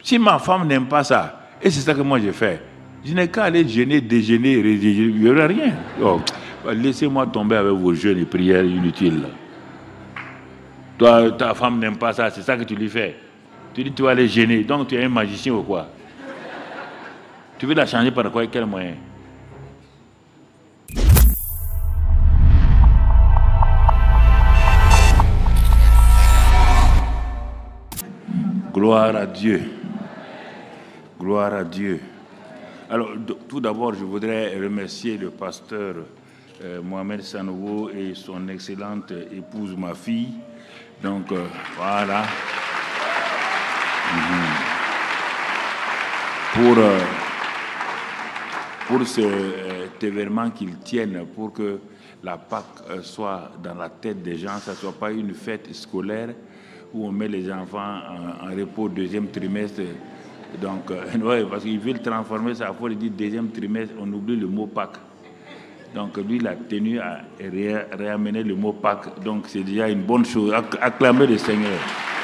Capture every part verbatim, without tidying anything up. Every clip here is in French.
Si ma femme n'aime pas ça, et c'est ça que moi j'ai fait, je n'ai qu'à aller jeûner, déjeuner, il n'y aura rien. Oh, laissez-moi tomber avec vos jeûnes et prières inutiles. Toi, ta femme n'aime pas ça, c'est ça que tu lui fais. Tu dis tu vas aller jeûner, donc tu es un magicien ou quoi? Tu veux la changer par quoi, quel moyen? Gloire à Dieu. Gloire à Dieu. Alors, tout d'abord, je voudrais remercier le pasteur euh, Mohamed Sanogo et son excellente épouse, ma fille. Donc, euh, voilà. Mm-hmm. Pour, euh, pour ce, euh, cet événement qu'ils tiennent, pour que la Pâque euh, soit dans la tête des gens, ça ne soit pas une fête scolaire où on met les enfants en, en repos deuxième trimestre. Donc, euh, ouais, parce qu'ils veulent transformer ça, il faut dire deuxième trimestre, on oublie le mot Pâques. Donc, lui, il a tenu à ré réamener le mot Pâques. Donc, c'est déjà une bonne chose. Acclamez le Seigneur.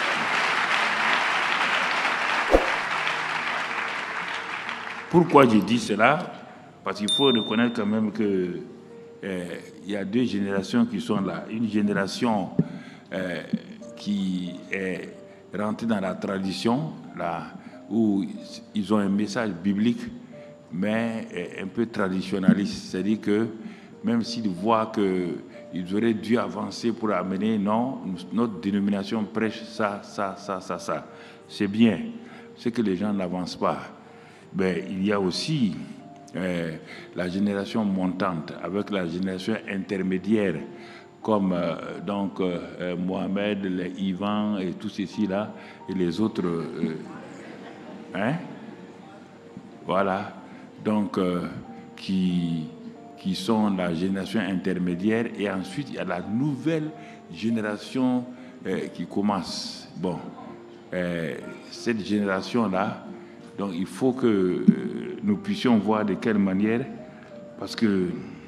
Pourquoi je dis cela? Parce qu'il faut reconnaître quand même qu'il euh, y a deux générations qui sont là. Une génération euh, qui est rentrée dans la tradition, là, où ils ont un message biblique, mais un peu traditionnaliste. C'est-à-dire que même s'ils voient qu'ils auraient dû avancer pour amener, non, notre dénomination prêche ça, ça, ça, ça, ça. C'est bien. C'est que les gens n'avancent pas. Mais il y a aussi euh, la génération montante avec la génération intermédiaire, comme euh, donc euh, Mohamed, les Ivan et tous ceux-ci-là, et les autres. Euh, hein? Voilà. Donc, euh, qui, qui sont la génération intermédiaire, et ensuite il y a la nouvelle génération euh, qui commence. Bon, euh, cette génération-là, donc il faut que euh, nous puissions voir de quelle manière, parce que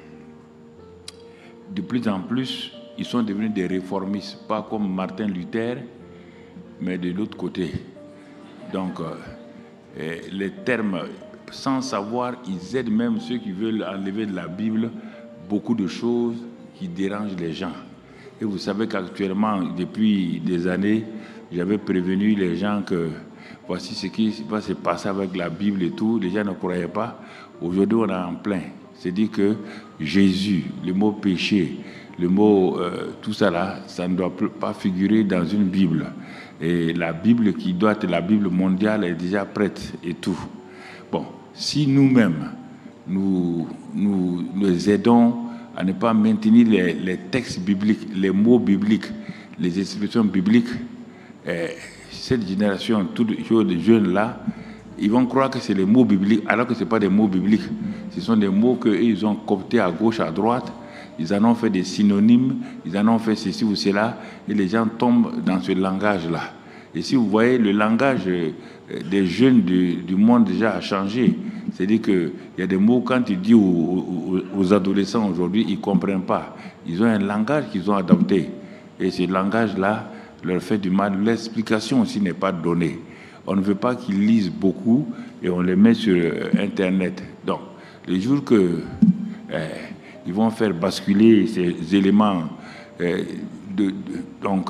de plus en plus, ils sont devenus des réformistes, pas comme Martin Luther, mais de l'autre côté. Donc, euh, les termes, sans savoir, ils aident même ceux qui veulent enlever de la Bible beaucoup de choses qui dérangent les gens. Et vous savez qu'actuellement, depuis des années, j'avais prévenu les gens que voici ce qui va se passer avec la Bible et tout. Les gens ne croyaient pas. Aujourd'hui, on est en plein. C'est-à-dire que Jésus, le mot péché, le mot euh, tout ça là, ça ne doit pas figurer dans une Bible. Et la Bible qui doit être la Bible mondiale est déjà prête et tout. Bon, si nous-mêmes, nous, nous nous aidons à ne pas maintenir les, les textes bibliques, les mots bibliques, les expressions bibliques, eh, cette génération, tous les jeunes là, ils vont croire que c'est les mots bibliques, alors que ce n'est pas des mots bibliques. Ce sont des mots qu'ils ont cooptés à gauche, à droite. Ils en ont fait des synonymes, ils en ont fait ceci ou cela, et les gens tombent dans ce langage-là. Et si vous voyez, le langage des jeunes du, du monde déjà a changé. C'est-à-dire qu'il y a des mots, quand tu dis aux, aux, aux adolescents aujourd'hui, ils ne comprennent pas. Ils ont un langage qu'ils ont adopté. Et ce langage-là leur fait du mal. L'explication aussi n'est pas donnée. On ne veut pas qu'ils lisent beaucoup et on les met sur Internet. Donc, le jour que eh, ils vont faire basculer ces éléments eh, de, de, donc,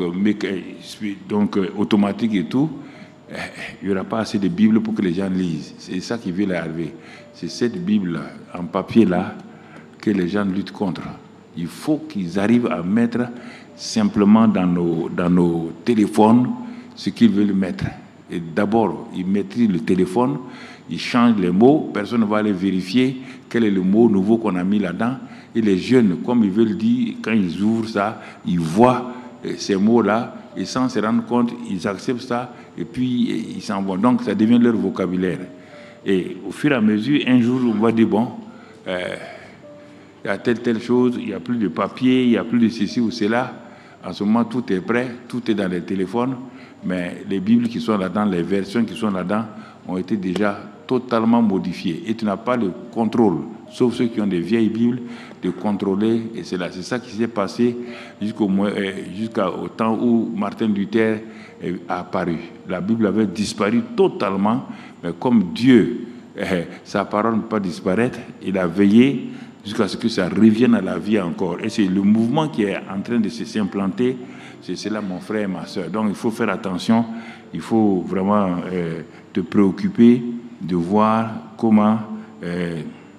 donc automatiques et tout, eh, il n'y aura pas assez de Bible pour que les gens lisent. C'est ça qui veut arriver. C'est cette Bible en papier-là que les gens luttent contre. Il faut qu'ils arrivent à mettre simplement dans nos, dans nos téléphones ce qu'ils veulent mettre. Et d'abord, ils maîtrisent le téléphone, ils changent les mots, personne ne va aller vérifier quel est le mot nouveau qu'on a mis là-dedans. Et les jeunes, comme ils veulent dire, quand ils ouvrent ça, ils voient ces mots-là, et sans se rendre compte, ils acceptent ça, et puis ils s'en vont. Donc, ça devient leur vocabulaire. Et au fur et à mesure, un jour, on va dire, bon, euh, il y a telle, telle chose, il n'y a plus de papier, il n'y a plus de ceci ou cela. En ce moment, tout est prêt, tout est dans les téléphones, mais les Bibles qui sont là-dedans, les versions qui sont là-dedans, ont été déjà totalement modifié. Et tu n'as pas le contrôle, sauf ceux qui ont des vieilles Bibles, de contrôler. Et c'est là, c'est ça qui s'est passé jusqu'au, jusqu'au temps où Martin Luther est apparu. La Bible avait disparu totalement, mais comme Dieu, eh, sa parole ne peut pas disparaître, il a veillé jusqu'à ce que ça revienne à la vie encore. Et c'est le mouvement qui est en train de s'implanter. C'est cela, mon frère et ma soeur. Donc, il faut faire attention. Il faut vraiment euh, te préoccuper de voir comment euh,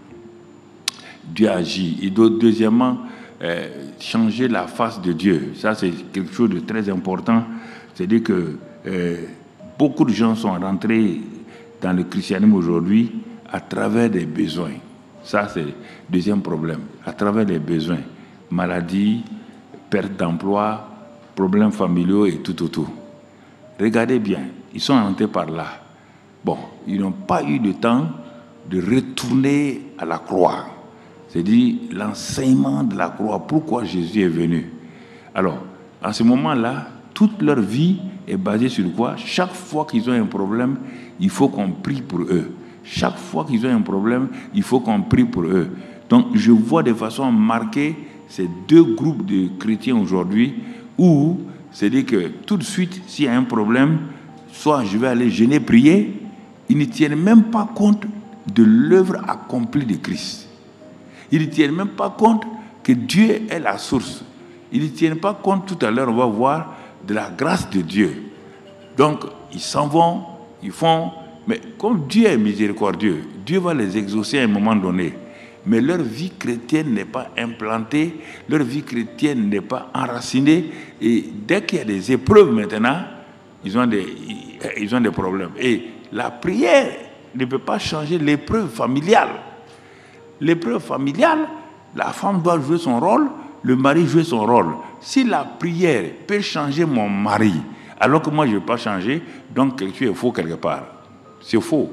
Dieu agit. Et deuxièmement, euh, changer la face de Dieu. Ça, c'est quelque chose de très important. C'est-à-dire que euh, beaucoup de gens sont rentrés dans le christianisme aujourd'hui à travers des besoins. Ça, c'est le deuxième problème. À travers les besoins. Maladie, perte d'emploi, problèmes familiaux et tout, tout, tout. Regardez bien, ils sont rentrés par là. Bon, ils n'ont pas eu le temps de retourner à la croix. C'est-à-dire l'enseignement de la croix, pourquoi Jésus est venu. Alors, en ce moment-là, toute leur vie est basée sur quoi? Chaque fois qu'ils ont un problème, il faut qu'on prie pour eux. Chaque fois qu'ils ont un problème, il faut qu'on prie pour eux. Donc, je vois de façon marquée ces deux groupes de chrétiens aujourd'hui où, c'est-à-dire que tout de suite, s'il y a un problème, soit je vais aller jeûner, prier, ils ne tiennent même pas compte de l'œuvre accomplie de Christ. Ils ne tiennent même pas compte que Dieu est la source. Ils ne tiennent pas compte, tout à l'heure, on va voir, de la grâce de Dieu. Donc, ils s'en vont, ils font... Mais comme Dieu est miséricordieux, Dieu va les exaucer à un moment donné. Mais leur vie chrétienne n'est pas implantée, leur vie chrétienne n'est pas enracinée. Et dès qu'il y a des épreuves maintenant, ils ont des, ils ont des problèmes. Et la prière ne peut pas changer l'épreuve familiale. L'épreuve familiale, la femme doit jouer son rôle, le mari joue son rôle. Si la prière peut changer mon mari, alors que moi je ne veux pas changer, donc quelque chose est faux quelque part. C'est faux.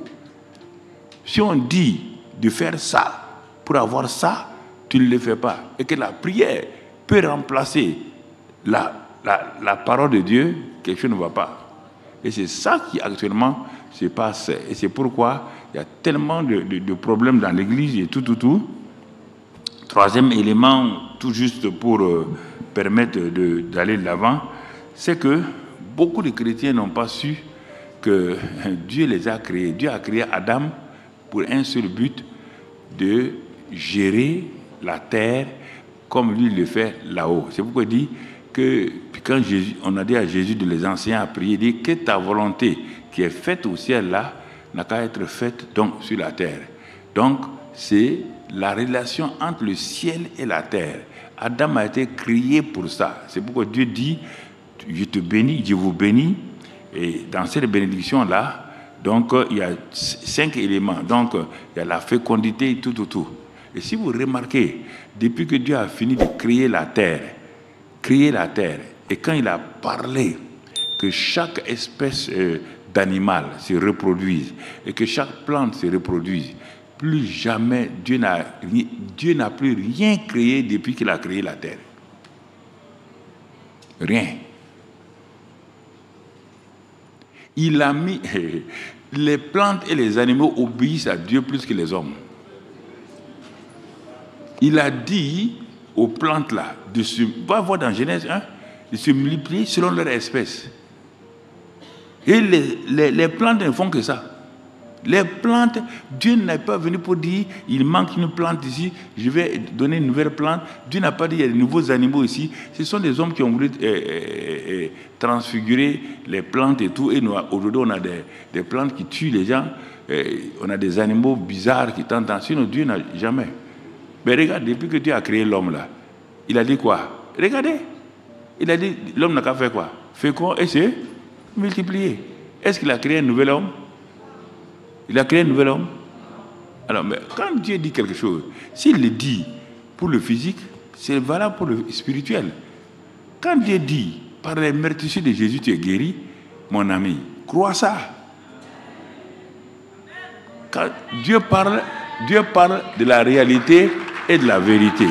Si on dit de faire ça pour avoir ça, tu ne le fais pas. Et que la prière peut remplacer la, la, la parole de Dieu, quelque chose ne va pas. Et c'est ça qui actuellement se passe. Et c'est pourquoi il y a tellement de, de, de problèmes dans l'Église et tout, tout, tout. Troisième élément, tout juste pour euh, permettre de, d'aller de l'avant, c'est que beaucoup de chrétiens n'ont pas su que Dieu les a créés. Dieu a créé Adam pour un seul but, de gérer la terre comme lui le fait là-haut. C'est pourquoi il dit que quand Jésus, on a dit à Jésus de les enseigner à prier, il dit que ta volonté qui est faite au ciel là n'a qu'à être faite donc sur la terre. Donc c'est la relation entre le ciel et la terre. Adam a été créé pour ça. C'est pourquoi Dieu dit, je te bénis, je vous bénis. Et dans cette bénédiction-là, donc, il y a cinq éléments. Donc, il y a la fécondité, tout, tout, tout. Et si vous remarquez, depuis que Dieu a fini de créer la terre, créer la terre, et quand il a parlé que chaque espèce euh, d'animal se reproduise, et que chaque plante se reproduise, plus jamais Dieu n'a, Dieu n'a plus rien créé depuis qu'il a créé la terre. Rien. Il a mis... Les plantes et les animaux obéissent à Dieu plus que les hommes. Il a dit aux plantes là, de se... va voir dans Genèse un, de se multiplier selon leur espèce. Et les, les, les plantes ne font que ça. Les plantes, Dieu n'est pas venu pour dire, il manque une plante ici, je vais donner une nouvelle plante. Dieu n'a pas dit, il y a de nouveaux animaux ici. Ce sont des hommes qui ont voulu euh, euh, euh, transfigurer les plantes et tout. Et nous, aujourd'hui, on a des, des plantes qui tuent les gens. Euh, on a des animaux bizarres qui tentent. Sinon, Dieu n'a jamais. Mais regarde, depuis que Dieu a créé l'homme là, il a dit quoi? Regardez. Il a dit, l'homme n'a qu'à faire quoi? Fécond et se multiplier. Est-ce qu'il a créé un nouvel homme? Il a créé un nouvel homme. Alors, mais quand Dieu dit quelque chose, s'il le dit pour le physique, c'est valable pour le spirituel. Quand Dieu dit, par les meurtrissures de Jésus, tu es guéri, mon ami, crois ça. Quand Dieu parle, Dieu parle de la réalité et de la vérité.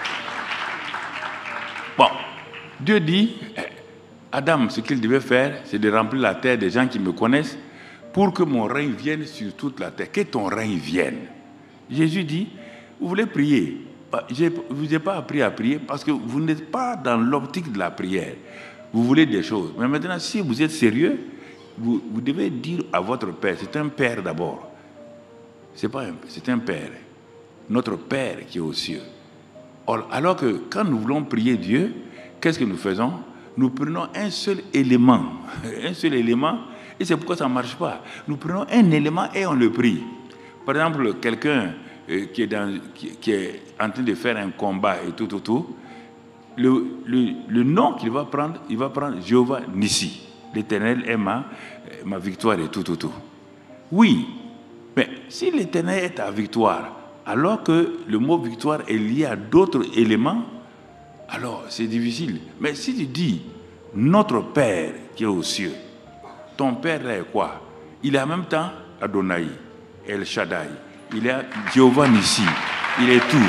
Bon, Dieu dit, Adam, ce qu'il devait faire, c'est de remplir la terre des gens qui me connaissent, pour que mon règne vienne sur toute la terre, que ton règne vienne. Jésus dit, vous voulez prier, je ne vous ai pas appris à prier parce que vous n'êtes pas dans l'optique de la prière. Vous voulez des choses. Mais maintenant, si vous êtes sérieux, vous, vous devez dire à votre Père, c'est un Père d'abord. C'est pas un, c'est un Père. Notre Père qui est aux cieux. Or, alors que quand nous voulons prier Dieu, qu'est-ce que nous faisons? Nous prenons un seul élément. Un seul élément, et c'est pourquoi ça ne marche pas. Nous prenons un élément et on le prie. Par exemple, quelqu'un euh, qui, est dans, qui, qui est en train de faire un combat et tout, tout, tout, le, le, le nom qu'il va prendre, il va prendre Jéhovah Nissi. L'Éternel est ma, ma victoire et tout, tout, tout. Oui, mais si l'Éternel est ta victoire, alors que le mot victoire est lié à d'autres éléments, alors c'est difficile. Mais si tu dis notre Père qui est aux cieux, ton Père là est quoi? Il est en même temps Adonai, El Shaddai, il est Jéhovah Nissi, il est tout.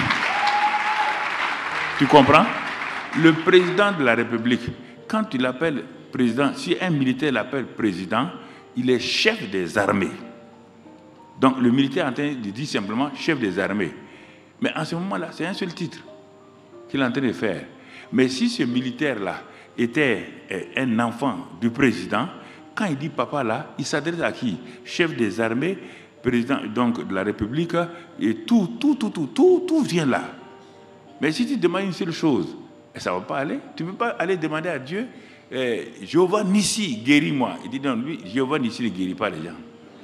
Tu comprends? Le président de la République, quand tu l'appelles président, si un militaire l'appelle président, il est chef des armées. Donc le militaire est en train de dire simplement chef des armées. Mais en ce moment-là, c'est un seul titre qu'il est en train de faire. Mais si ce militaire-là était un enfant du président, quand il dit papa là, il s'adresse à qui? Chef des armées, président donc de la République, et tout, tout, tout, tout, tout, tout vient là. Mais si tu demandes une seule chose, ça ne va pas aller. Tu ne peux pas aller demander à Dieu, eh, Jéhovah Nissi, guéris-moi. Il dit non, lui, Jéhovah Nissi ne guérit pas les gens.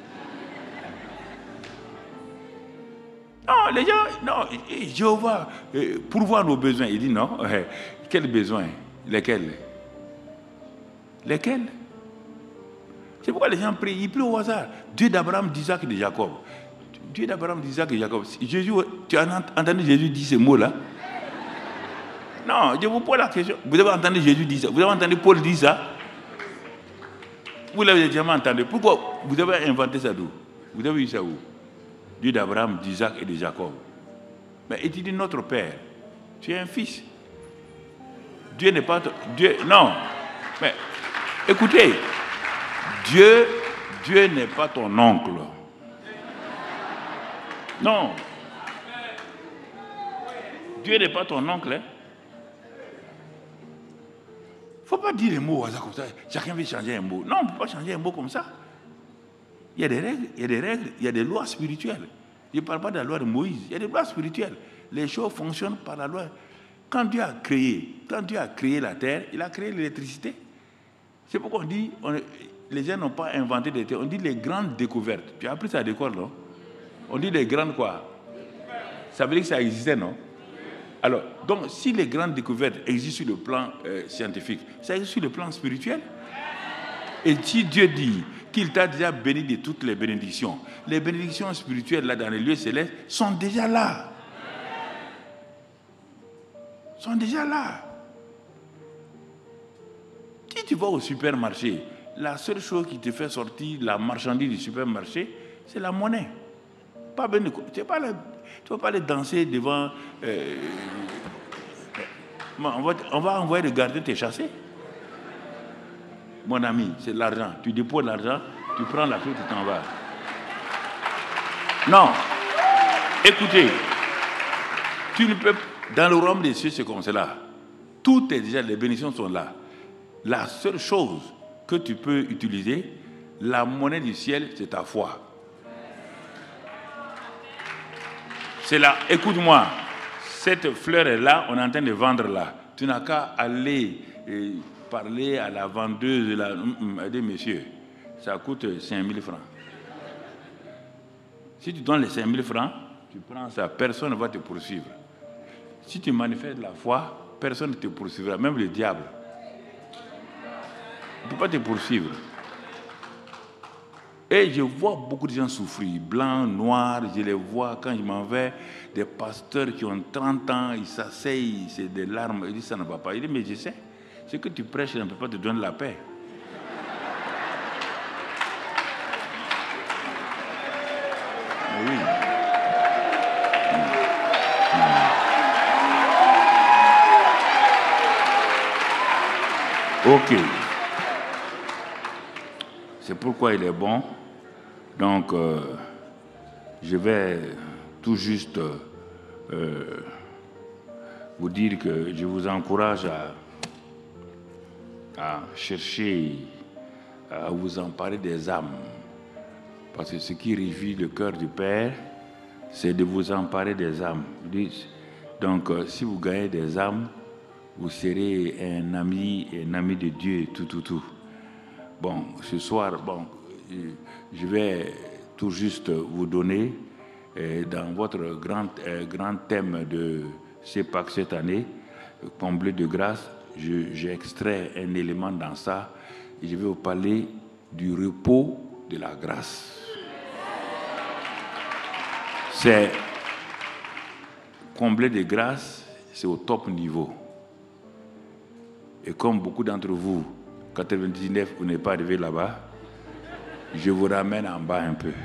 Non, les gens, non, Jéhovah, eh, pourvoir nos besoins. Il dit non, eh, quels besoins? Lesquels? Lesquels? C'est pourquoi les gens prient, ils prient au hasard. Dieu d'Abraham, d'Isaac et de Jacob. Dieu d'Abraham, d'Isaac et de Jacob. Jésus, tu as entendu Jésus dire ces mots-là? Non, je vous pose la question. Vous avez entendu Jésus dire ça? Vous avez entendu Paul dire ça? Vous l'avez jamais entendu. Pourquoi vous avez inventé ça d'où? Vous avez eu ça où? Dieu d'Abraham, d'Isaac et de Jacob. Mais il dit notre Père. Tu es un fils. Dieu n'est pas... Dieu, non. Mais écoutez, Dieu, Dieu n'est pas ton oncle. Non. Dieu n'est pas ton oncle. Hein? Il ne faut pas dire les mots au hasard comme ça. Chacun veut changer un mot. Non, on ne peut pas changer un mot comme ça. Il y a des règles, il y a des règles, il y a des lois spirituelles. Je ne parle pas de la loi de Moïse. Il y a des lois spirituelles. Les choses fonctionnent par la loi. Quand Dieu a créé, quand Dieu a créé la terre, il a créé l'électricité. C'est pourquoi on dit, on, les gens n'ont pas inventé des terres. On dit les grandes découvertes. Tu as appris ça à l'école, non? On dit les grandes quoi? Ça veut dire que ça existait, non? Alors, donc, si les grandes découvertes existent sur le plan euh, scientifique, ça existe sur le plan spirituel. Et si Dieu dit qu'il t'a déjà béni de toutes les bénédictions, les bénédictions spirituelles là dans les lieux célestes sont déjà là. Sont déjà là. Si tu vas au supermarché, la seule chose qui te fait sortir la marchandise du supermarché, c'est la monnaie. Pas ben, tu ne vas pas aller danser devant... Euh, on, va, on va envoyer le gardien te chasser. Mon ami, c'est l'argent. Tu déposes l'argent, tu prends la flûte, tu t'en vas. Non. Écoutez, tu ne peux, dans le royaume des cieux, c'est comme cela. Tout est déjà, les bénédictions sont là. La seule chose que tu peux utiliser, la monnaie du ciel, c'est ta foi. C'est là, écoute-moi, cette fleur est là, on est en train de vendre là. Tu n'as qu'à aller et parler à la vendeuse, là, elle dit, monsieur, ça coûte cinq mille francs. Si tu donnes les cinq mille francs, tu prends ça, personne ne va te poursuivre. Si tu manifestes la foi, personne ne te poursuivra, même le diable. Il ne peut pas te poursuivre. Et je vois beaucoup de gens souffrir, blancs, noirs, je les vois quand je m'en vais, des pasteurs qui ont trente ans, ils s'asseyent, c'est des larmes, ils disent ça ne va pas. Il dit, mais je sais, ce que tu prêches ne peut pas te donner la paix. Mais oui. Ok. C'est pourquoi il est bon Donc, euh, je vais tout juste euh, vous dire que je vous encourage à, à chercher, à vous emparer des âmes. Parce que ce qui réjouit le cœur du Père, c'est de vous emparer des âmes. Donc, euh, si vous gagnez des âmes, vous serez un ami, un ami de Dieu, tout, tout, tout. Bon, ce soir, bon, je vais tout juste vous donner, euh, dans votre grand, euh, grand thème de C E P A C cette année, comblé de grâce, je, j'ai extrait un élément dans ça, et je vais vous parler du repos de la grâce. C'est comblé de grâce, c'est au top niveau. Et comme beaucoup d'entre vous, quatre-vingt-dix-neuf, vous n'êtes pas arrivé là-bas, je vous ramène en bas un peu.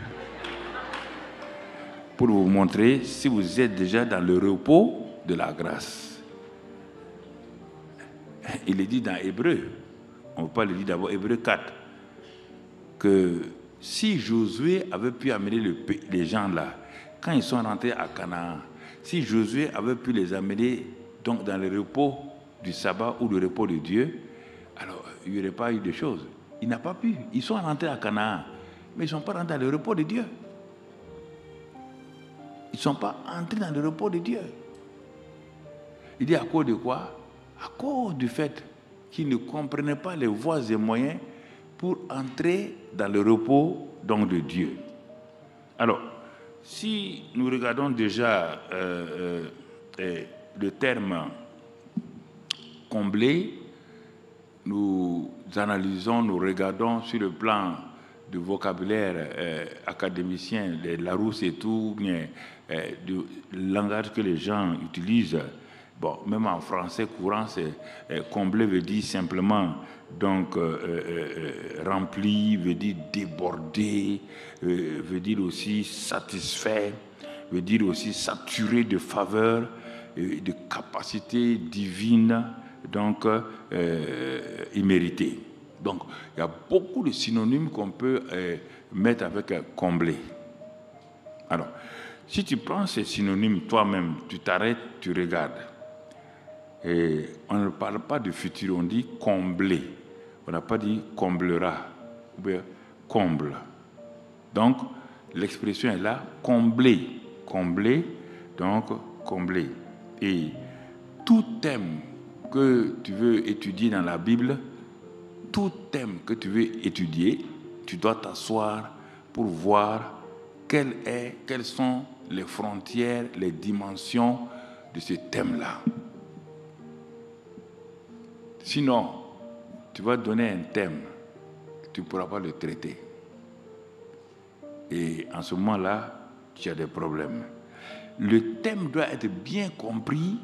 Pour vous montrer si vous êtes déjà dans le repos de la grâce. Il est dit dans Hébreu, on ne peut pas le dire d'abord, Hébreu quatre, que si Josué avait pu amener le, les gens là, quand ils sont rentrés à Canaan, si Josué avait pu les amener donc dans le repos du sabbat ou le repos de Dieu, alors il n'y aurait pas eu de choses. Il n'a pas pu. Ils sont rentrés à Canaan, mais ils ne sont pas rentrés dans le repos de Dieu. Ils ne sont pas entrés dans le repos de Dieu. Il dit à cause de quoi? À cause du fait qu'ils ne comprenaient pas les voies et moyens pour entrer dans le repos donc, de Dieu. Alors, si nous regardons déjà euh, euh, le terme comblé, nous analysons, nous regardons sur le plan du vocabulaire euh, académicien, les Larousse et tout, bien, euh, du langage que les gens utilisent. Bon, même en français courant, c'est euh, comblé veut dire simplement donc euh, euh, rempli, veut dire débordé, euh, veut dire aussi satisfait, veut dire aussi saturé de faveur, euh, de capacité divine, donc euh, imméritée. Donc, il y a beaucoup de synonymes qu'on peut euh, mettre avec euh, comblé. Alors, si tu prends ces synonymes toi-même, tu t'arrêtes, tu regardes. Et on ne parle pas de futur, on dit combler. On n'a pas dit comblera, ou bien comble. Donc, l'expression est là, combler. Combler, donc combler. Et tout thème que tu veux étudier dans la Bible, tout thème que tu veux étudier, tu dois t'asseoir pour voir quelle est, quelles sont les frontières, les dimensions de ce thème-là. Sinon, tu vas donner un thème, tu ne pourras pas le traiter. Et en ce moment-là, tu as des problèmes. Le thème doit être bien compris,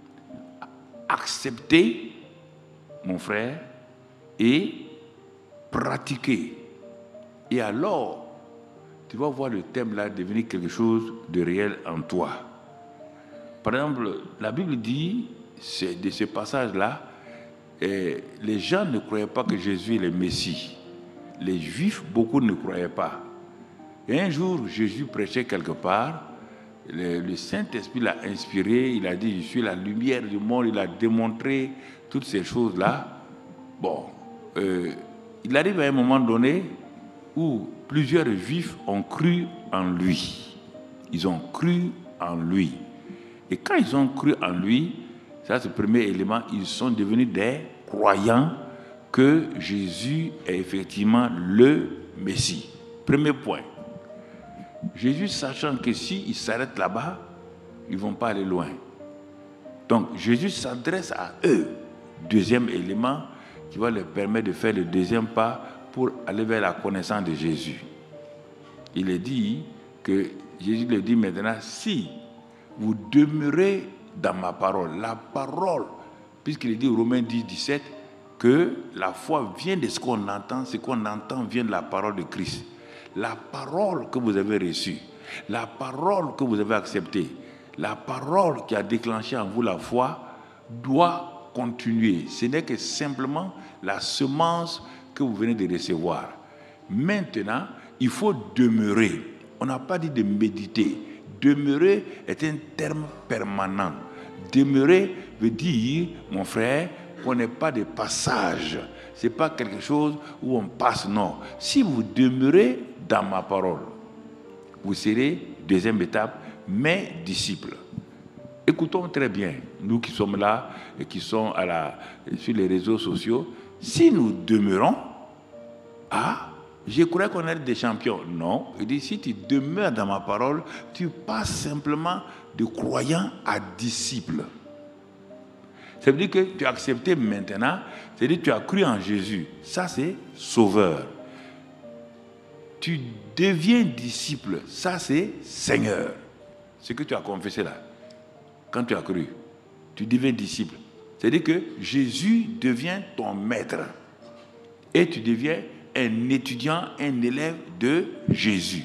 accepté, mon frère, et pratiqué. Et alors, tu vas voir le thème-là devenir quelque chose de réel en toi. Par exemple, la Bible dit, c'est de ce passage-là, et les gens ne croyaient pas que Jésus est le Messie. Les Juifs, beaucoup ne croyaient pas. Et un jour, Jésus prêchait quelque part. Le, le Saint-Esprit l'a inspiré. Il a dit, je suis la lumière du monde. Il a démontré toutes ces choses-là. Bon, euh, il arrive à un moment donné où plusieurs Juifs ont cru en lui. Ils ont cru en lui. Et quand ils ont cru en lui, ça c'est le premier élément, ils sont devenus des croyants que Jésus est effectivement le Messie. Premier point. Jésus, sachant que s'ils s'arrêtent là-bas, ils ne vont pas aller loin. Donc Jésus s'adresse à eux. Deuxième élément qui va leur permettre de faire le deuxième pas pour aller vers la connaissance de Jésus. Il est dit que Jésus leur dit maintenant, si vous demeurez dans ma parole, la parole, puisqu'il est dit au Romains dix, dix-sept, que la foi vient de ce qu'on entend, ce qu'on entend vient de la parole de Christ. La parole que vous avez reçue, la parole que vous avez acceptée, la parole qui a déclenché en vous la foi, doit continuer. Ce n'est que simplement la semence que vous venez de recevoir. Maintenant, il faut demeurer. On n'a pas dit de méditer. Demeurer est un terme permanent. Demeurer veut dire, mon frère, qu'on n'est pas de passage. Ce n'est pas quelque chose où on passe, non. Si vous demeurez dans ma parole, vous serez, deuxième étape, mes disciples. Écoutons très bien, nous qui sommes là et qui sommes à la, sur les réseaux sociaux, si nous demeurons, ah, je croyais qu'on est des champions. Non, il dit, si tu demeures dans ma parole, tu passes simplement de croyant à disciple. Ça veut dire que tu as accepté maintenant, c'est-à-dire que tu as cru en Jésus. Ça, c'est sauveur. Tu deviens disciple. Ça, c'est Seigneur. Ce que tu as confessé là. Quand tu as cru, tu deviens disciple. C'est-à-dire que Jésus devient ton maître. Et tu deviens un étudiant, un élève de Jésus.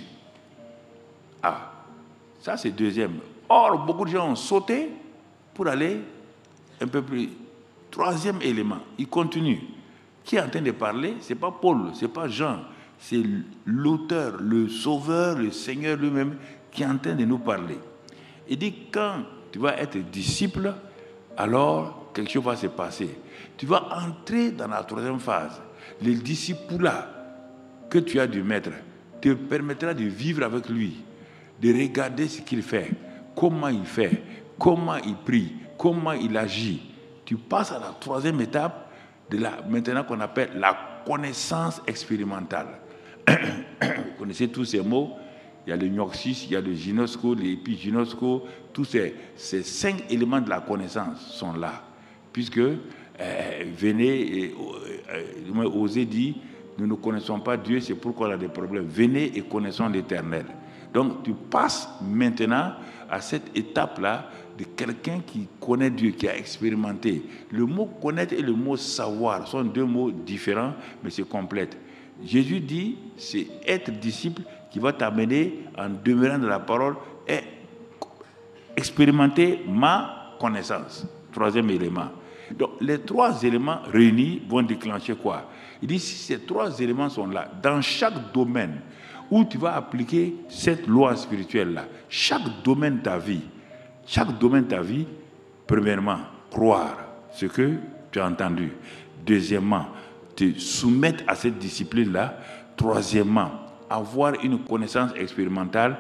Ah, ça c'est deuxième. Or, beaucoup de gens ont sauté pour aller un peu plus. Troisième élément, il continue. Qui est en train de parler, ce n'est pas Paul, ce n'est pas Jean, c'est l'auteur, le sauveur, le Seigneur lui-même qui est en train de nous parler. Il dit, quand tu vas être disciple, alors quelque chose va se passer. Tu vas entrer dans la troisième phase. Le discipulat que tu as du maître te permettra de vivre avec lui, de regarder ce qu'il fait, comment il fait, comment il prie, comment il agit. Tu passes à la troisième étape de la, maintenant qu'on appelle la connaissance expérimentale. Vous connaissez tous ces mots. Il y a le gnosis, il y a le gynosco, l'épigynosco. Tous ces, ces cinq éléments de la connaissance sont là. Puisque, euh, venez, et, euh, Osée dit, nous ne connaissons pas Dieu, c'est pourquoi on a des problèmes. Venez et connaissons l'Éternel. Donc, tu passes maintenant à cette étape-là de quelqu'un qui connaît Dieu, qui a expérimenté. Le mot connaître et le mot savoir sont deux mots différents, mais c'est complète. Jésus dit, c'est être disciple qui va t'amener en demeurant dans la parole et expérimenter ma connaissance. Troisième élément. Donc, les trois éléments réunis vont déclencher quoi? Il dit, si ces trois éléments sont là, dans chaque domaine où tu vas appliquer cette loi spirituelle-là, chaque domaine de ta vie, chaque domaine de ta vie, premièrement, croire ce que tu as entendu. Deuxièmement, te soumettre à cette discipline-là. Troisièmement, avoir une connaissance expérimentale.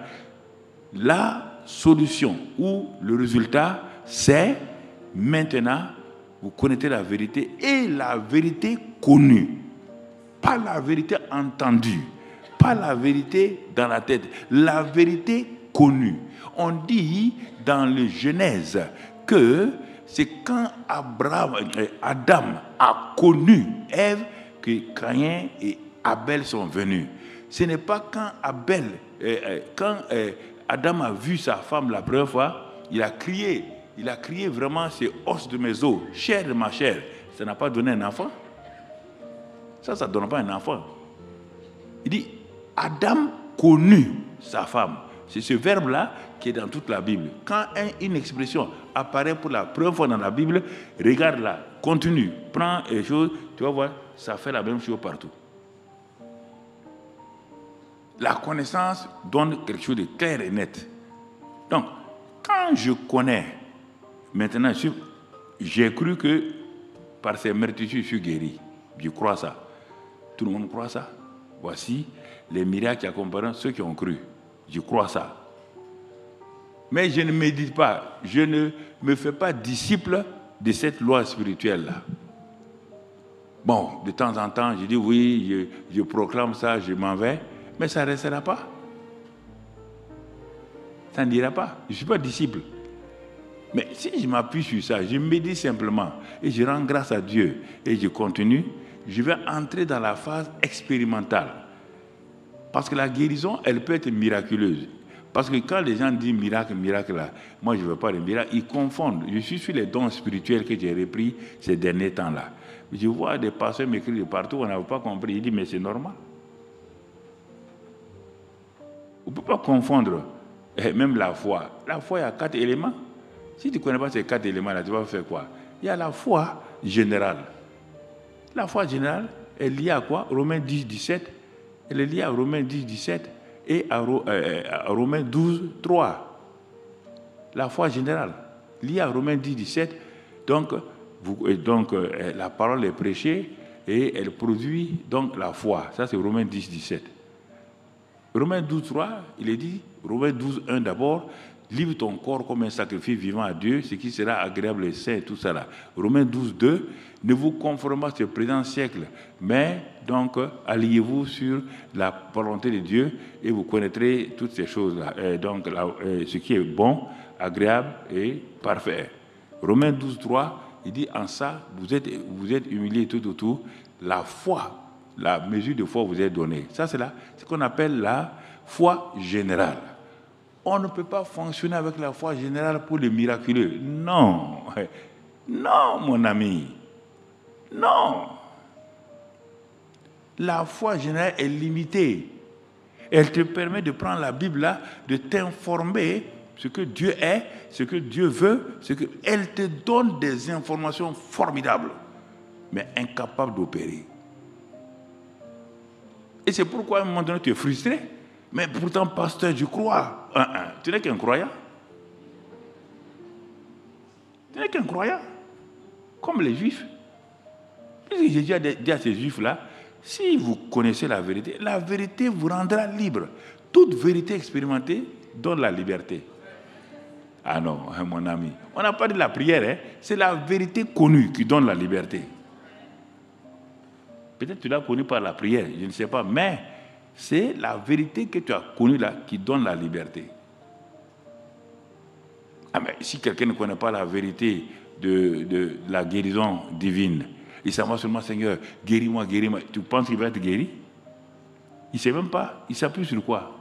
La solution ou le résultat, c'est maintenant, vous connaissez la vérité et la vérité connue. Pas la vérité entendue, pas la vérité dans la tête, la vérité connue. On dit dans le Genèse que c'est quand Abraham, Adam a connu Ève que Caïn et Abel sont venus. Ce n'est pas quand Abel, euh, quand euh, Adam a vu sa femme la première fois, il a crié, il a crié vraiment, c'est os de mes os, chair de ma chair. Ça n'a pas donné un enfant. Ça, ça ne donne pas un enfant. Il dit, Adam connut sa femme. C'est ce verbe-là qui est dans toute la Bible. Quand une expression apparaît pour la première fois dans la Bible, regarde-la, continue, prends les choses, tu vas voir, ça fait la même chose partout. La connaissance donne quelque chose de clair et net. Donc, quand je connais, maintenant, j'ai cru que par ces meurtrissures, je suis guéri. Je crois ça. Tout le monde croit ça. Voici les miracles qui accompagnent ceux qui ont cru. Je crois ça. Mais je ne médite pas. Je ne me fais pas disciple de cette loi spirituelle-là. Bon, de temps en temps, je dis oui, je, je proclame ça, je m'en vais. Mais ça ne restera pas. Ça ne dira pas. Je ne suis pas disciple. Mais si je m'appuie sur ça, je médite simplement et je rends grâce à Dieu et je continue, je vais entrer dans la phase expérimentale. Parce que la guérison, elle peut être miraculeuse. Parce que quand les gens disent miracle, miracle, là, moi je ne veux pas de miracle, ils confondent. Je suis sur les dons spirituels que j'ai repris ces derniers temps-là. Je vois des pasteurs m'écrire de partout, on n'a pas compris. Ils disent, mais c'est normal. On ne peut pas confondre même la foi. La foi, il y a quatre éléments. Si tu ne connais pas ces quatre éléments-là, tu vas faire quoi? Il y a la foi générale. La foi générale est liée à quoi? Romains dix, dix-sept. elle est liée à Romains dix, dix-sept et à, euh, à Romains douze, trois. La foi générale, liée à Romains dix, dix-sept. Donc, vous, donc euh, la parole est prêchée et elle produit donc la foi. Ça, c'est Romains dix, dix-sept. Romains douze, trois, il est dit, Romains douze, un d'abord, livre ton corps comme un sacrifice vivant à Dieu, ce qui sera agréable et saint, tout ça là. Romains douze, deux, ne vous conformez pas à ce présent siècle, mais donc alliez-vous sur la volonté de Dieu et vous connaîtrez toutes ces choses-là. Et donc là, ce qui est bon, agréable et parfait. Romains douze, trois, il dit en ça, vous êtes, vous êtes humiliés tout autour, la foi, la mesure de foi vous est donnée. Ça, c'est là, ce qu'on appelle la foi générale. On ne peut pas fonctionner avec la foi générale pour le miraculeux. Non. Non, mon ami. Non. La foi générale est limitée. Elle te permet de prendre la Bible là, de t'informer ce que Dieu est, ce que Dieu veut, ce que... Elle te donne des informations formidables, mais incapables d'opérer. Et c'est pourquoi à un moment donné tu es frustré. Mais pourtant, pasteur, je crois. Un, un. Tu n'es qu'un croyant. Tu n'es qu'un croyant. Comme les Juifs. Puisque Jésus a dit à ces Juifs-là, si vous connaissez la vérité, la vérité vous rendra libre. Toute vérité expérimentée donne la liberté. Ah non, mon ami. On n'a pas dit la prière, hein? C'est la vérité connue qui donne la liberté. Peut-être que tu l'as connue par la prière, je ne sais pas, mais c'est la vérité que tu as connue là qui donne la liberté. Ah mais si quelqu'un ne connaît pas la vérité de, de la guérison divine, il s'en va seulement, Seigneur, guéris-moi, guéris-moi. Tu penses qu'il va être guéri? Il ne sait même pas. Il s'appuie sur quoi?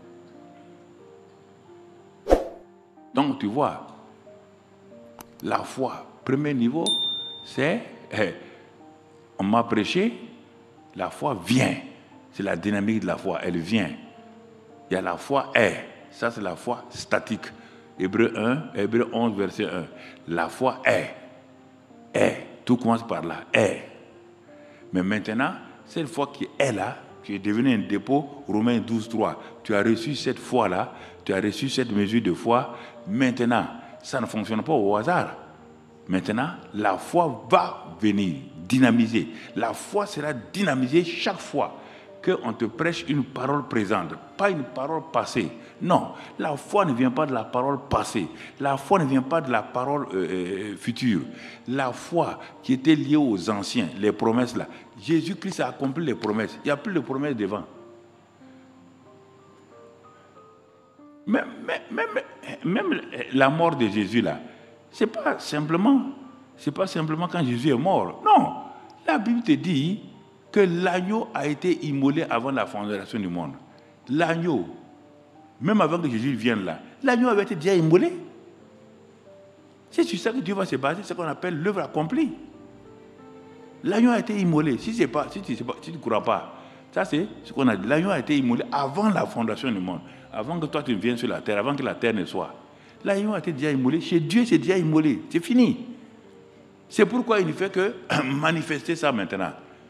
Donc tu vois, la foi, premier niveau, c'est, eh, on m'a prêché, la foi vient. C'est la dynamique de la foi, elle vient. Il y a la foi est, ça c'est la foi statique. Hébreu un, Hébreu onze, verset un. La foi est, est, tout commence par là, est. Mais maintenant, cette foi qui est là, qui est devenue un dépôt, Romains douze, trois. Tu as reçu cette foi-là, tu as reçu cette mesure de foi. Maintenant, ça ne fonctionne pas au hasard. Maintenant, la foi va venir dynamiser. La foi sera dynamisée chaque fois qu'on te prêche une parole présente, pas une parole passée. Non, la foi ne vient pas de la parole passée. La foi ne vient pas de la parole euh, future. La foi qui était liée aux anciens, les promesses là. Jésus-Christ a accompli les promesses. Il n'y a plus de promesses devant. Même, même, même la mort de Jésus là, c'est pas simplement, c'est pas simplement quand Jésus est mort. Non, la Bible te dit que l'agneau a été immolé avant la fondation du monde. L'agneau, même avant que Jésus vienne là, l'agneau avait été déjà immolé. C'est sur ça que Dieu va se baser, c'est ce qu'on appelle l'œuvre accomplie. L'agneau a été immolé. Si, c'est pas, si tu ne si crois pas, ça c'est ce qu'on a dit. L'agneau a été immolé avant la fondation du monde, avant que toi tu viennes sur la terre, avant que la terre ne soit. L'agneau a été déjà immolé. Chez Dieu, c'est déjà immolé. C'est fini. C'est pourquoi il ne fait que manifester ça maintenant.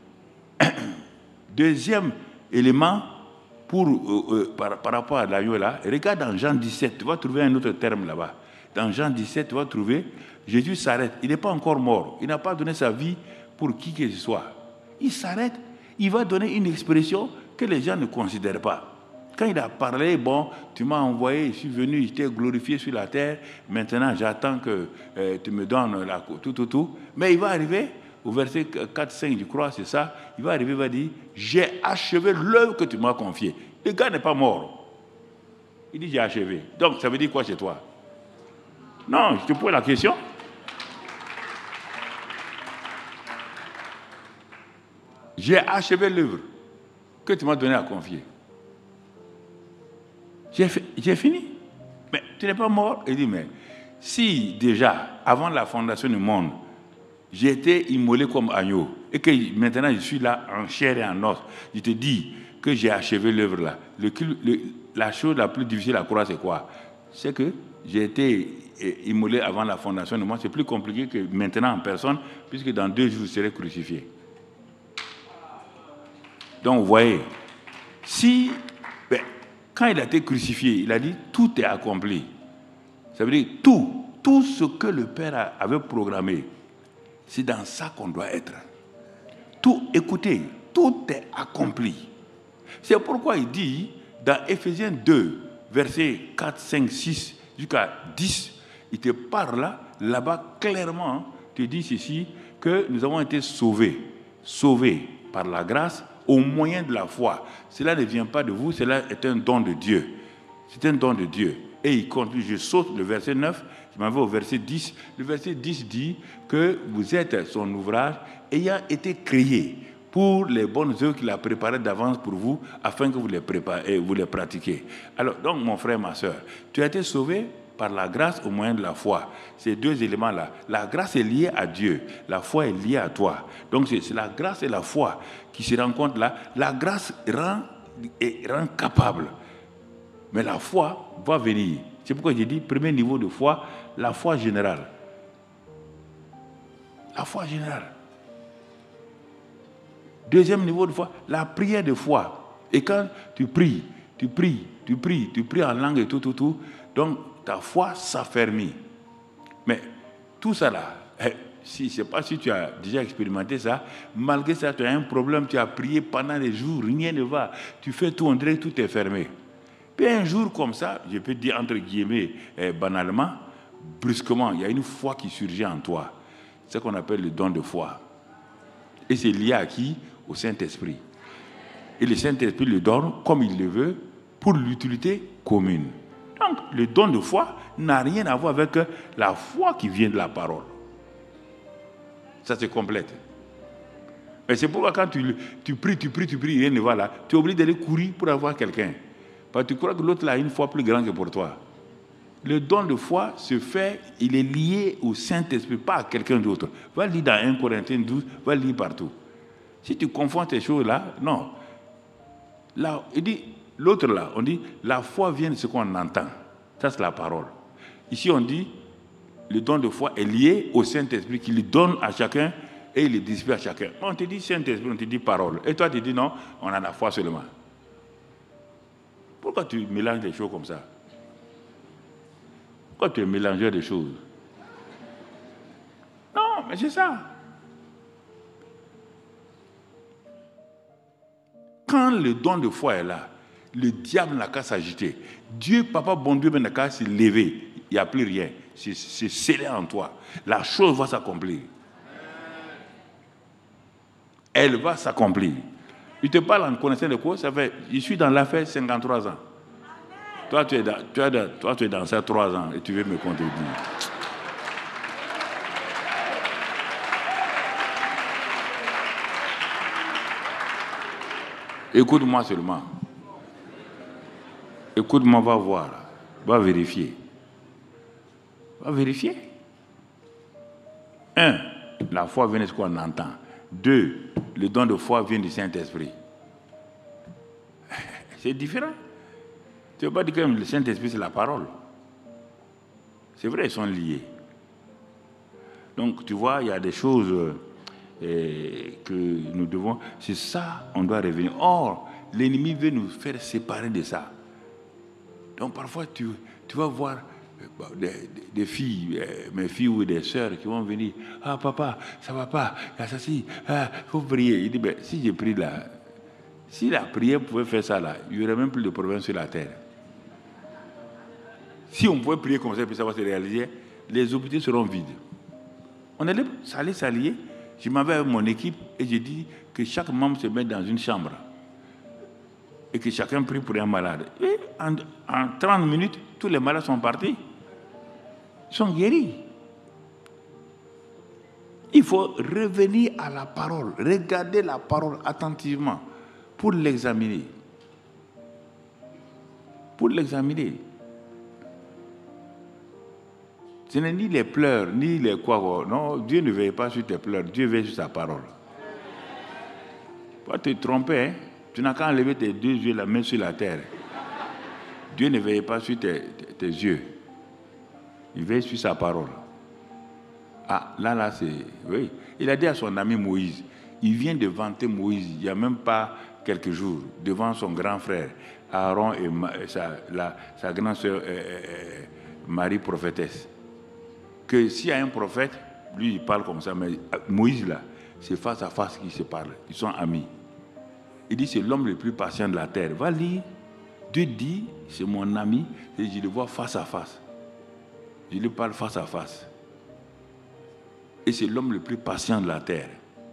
Deuxième élément pour, euh, euh, par, par rapport à l'agneau là, regarde dans Jean dix-sept, tu vas trouver un autre terme là-bas. Dans Jean dix-sept, tu vas trouver, Jésus s'arrête. Il n'est pas encore mort. Il n'a pas donné sa vie pour qui que ce soit. Il s'arrête. Il va donner une expression que les gens ne considèrent pas. Quand il a parlé, bon, tu m'as envoyé, je suis venu, je t'ai glorifié sur la terre, maintenant j'attends que euh, tu me donnes la, tout, tout, tout. Mais il va arriver, au verset quatre, cinq, je crois, c'est ça, il va arriver, il va dire, j'ai achevé l'œuvre que tu m'as confiée. Le gars n'est pas mort. Il dit, j'ai achevé. Donc, ça veut dire quoi chez toi? Non, je te pose la question. J'ai achevé l'œuvre que tu m'as donné à confier. J'ai, fait, j'ai fini. Mais tu n'es pas mort. Il dit, mais si déjà, avant la fondation du monde, j'ai été immolé comme agneau, et que maintenant je suis là en chair et en os, je te dis que j'ai achevé l'œuvre là. Le, le, la chose la plus difficile à croire, c'est quoi? C'est que j'ai été immolé avant la fondation du monde. C'est plus compliqué que maintenant en personne, puisque dans deux jours, je serai crucifié. Donc, vous voyez, Si, ben, quand il a été crucifié, il a dit tout est accompli. Ça veut dire tout, tout ce que le Père avait programmé, c'est dans ça qu'on doit être. Tout, écoutez, tout est accompli. C'est pourquoi il dit dans Éphésiens deux, versets quatre, cinq, six jusqu'à dix, il te parle là, là-bas clairement, te dit ceci, que nous avons été sauvés, sauvés par la grâce au moyen de la foi. Cela ne vient pas de vous, cela est un don de Dieu. C'est un don de Dieu. Et il continue, je saute le verset neuf, je m'en vais au verset dix. Le verset dix dit que vous êtes son ouvrage ayant été créé pour les bonnes œuvres qu'il a préparées d'avance pour vous, afin que vous les préparez, vous les pratiquiez. Alors, donc, mon frère, ma soeur, tu as été sauvé par la grâce au moyen de la foi. Ces deux éléments-là. La grâce est liée à Dieu. La foi est liée à toi. Donc, c'est, c'est la grâce et la foi qui se rencontrent là. La grâce rend, et rend capable. Mais la foi va venir. C'est pourquoi j'ai dit, premier niveau de foi, la foi générale. La foi générale. Deuxième niveau de foi, la prière de foi. Et quand tu pries, tu pries, tu pries, tu pries en langue et tout, tout, tout, donc ta foi s'affermit. Mais tout ça là, si, je ne sais pas si tu as déjà expérimenté ça, malgré ça, tu as un problème, tu as prié pendant des jours, rien ne va. Tu fais tout, on dirait que tout est fermé. Puis un jour comme ça, je peux dire entre guillemets, eh, banalement, brusquement, il y a une foi qui surgit en toi. C'est ce qu'on appelle le don de foi. Et c'est lié à qui? Au Saint-Esprit. Et le Saint-Esprit le donne comme il le veut pour l'utilité commune. Donc, le don de foi n'a rien à voir avec la foi qui vient de la parole. Ça se complète. Et c'est pourquoi quand tu, tu pries, tu pries, tu pries, rien ne va là, tu es obligé d'aller courir pour avoir quelqu'un. Parce que tu crois que l'autre là a une foi plus grande que pour toi. Le don de foi se fait, il est lié au Saint-Esprit, pas à quelqu'un d'autre. Va lire dans un Corinthiens douze, va lire partout. Si tu confonds ces choses-là, non. Là, il dit, l'autre là, on dit, la foi vient de ce qu'on entend. Ça, c'est la parole. Ici, on dit, le don de foi est lié au Saint-Esprit qui le donne à chacun et il le distribue à chacun. On te dit Saint-Esprit, on te dit parole. Et toi, tu dis non, on a la foi seulement. Pourquoi tu mélanges les choses comme ça? Pourquoi tu es mélangeur des choses? Non, mais c'est ça. Quand le don de foi est là, le diable n'a qu'à s'agiter. Dieu, papa, bon Dieu, n'a qu'à se lever. Il n'y a plus rien. C'est, c'est scellé en toi. La chose va s'accomplir. Elle va s'accomplir. Il te parle en connaissant de quoi? Ça fait, je suis dans l'affaire cinquante-trois ans. Toi, tu es dans, tu es dans, toi, tu es dans ces trois ans et tu veux me contredire. Écoute-moi seulement. Écoute-moi, va voir. Va vérifier. Va vérifier. Un, la foi vient de ce qu'on entend. Deux, le don de foi vient du Saint-Esprit. C'est différent. Tu ne veux pas dire que le Saint-Esprit, c'est la parole. C'est vrai, ils sont liés. Donc, tu vois, il y a des choses euh, que nous devons... C'est ça, on doit revenir. Or, l'ennemi veut nous faire séparer de ça. Donc, parfois, tu, tu vas voir des, des, des filles, mes filles ou des sœurs qui vont venir. « Ah, papa, ça ne va pas. Ça, si, ah, faut prier. » Il dit, ben, si j'ai pris là, si la prière pouvait faire ça là, il n'y aurait même plus de problème sur la terre. Si on pouvait prier comme ça, puis ça va se réaliser, les hôpitaux seront vides. On allait s'aller s'allier. Je m'en vais avec mon équipe et j'ai dit que chaque membre se mette dans une chambre et que chacun prie pour un malade. Et en, en trente minutes, tous les malades sont partis. Ils sont guéris. Il faut revenir à la parole, regarder la parole attentivement pour l'examiner. Pour l'examiner. Ce n'est ni les pleurs, ni les quoi. Non, Dieu ne veille pas sur tes pleurs, Dieu veille sur sa parole. Tu vas te tromper, hein? Tu n'as qu'à enlever tes deux yeux, la main sur la terre. Dieu ne veille pas sur tes, tes, tes yeux. Il veille sur sa parole. Ah, là, là, c'est... Oui. Il a dit à son ami Moïse, il vient de vanter Moïse, il n'y a même pas quelques jours devant son grand frère, Aaron et Ma, sa, la, sa grande sœur euh, euh, Marie prophétesse, que s'il y a un prophète, lui il parle comme ça, mais Moïse là, c'est face à face qu'ils se parlent, ils sont amis. Il dit c'est l'homme le plus patient de la terre. Va lire, Dieu dit, c'est mon ami, et je le vois face à face. Je lui parle face à face. Et c'est l'homme le plus patient de la terre.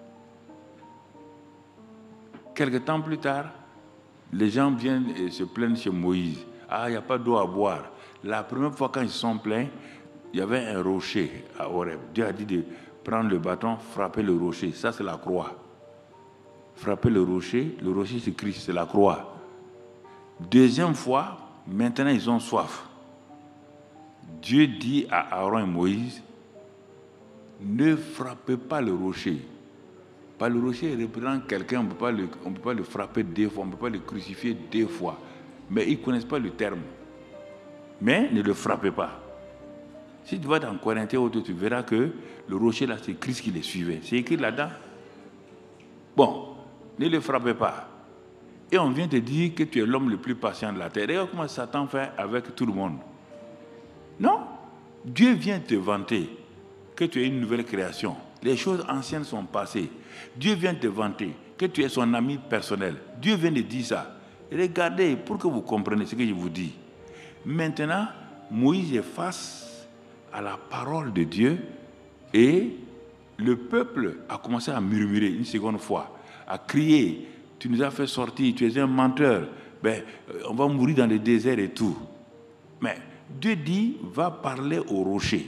Quelque temps plus tard, les gens viennent et se plaignent chez Moïse. Ah, il n'y a pas d'eau à boire. La première fois quand ils se sont plaints, il y avait un rocher à Horeb. Dieu a dit de prendre le bâton, frapper le rocher. Ça, c'est la croix. Frapper le rocher, le rocher c'est Christ, c'est la croix. Deuxième fois, maintenant ils ont soif. Dieu dit à Aaron et Moïse, ne frappez pas le rocher. Pas le rocher représente quelqu'un, on ne peut pas le, on peut pas le frapper deux fois, on ne peut pas le crucifier deux fois. Mais ils ne connaissent pas le terme. Mais ne le frappez pas. Si tu vas dans Corinthiens, tu verras que le rocher là, c'est Christ qui les suivait. C'est écrit là-dedans. Bon, ne le frappez pas. Et on vient te dire que tu es l'homme le plus patient de la terre. Regarde comment Satan fait avec tout le monde. Non, Dieu vient te vanter que tu es une nouvelle création. Les choses anciennes sont passées. Dieu vient te vanter que tu es son ami personnel. Dieu vient de dire ça. Regardez, pour que vous compreniez ce que je vous dis. Maintenant, Moïse est face à la parole de Dieu et le peuple a commencé à murmurer une seconde fois, à crier, tu nous as fait sortir, tu es un menteur, ben, on va mourir dans le désert et tout. Mais Dieu dit, va parler au rocher.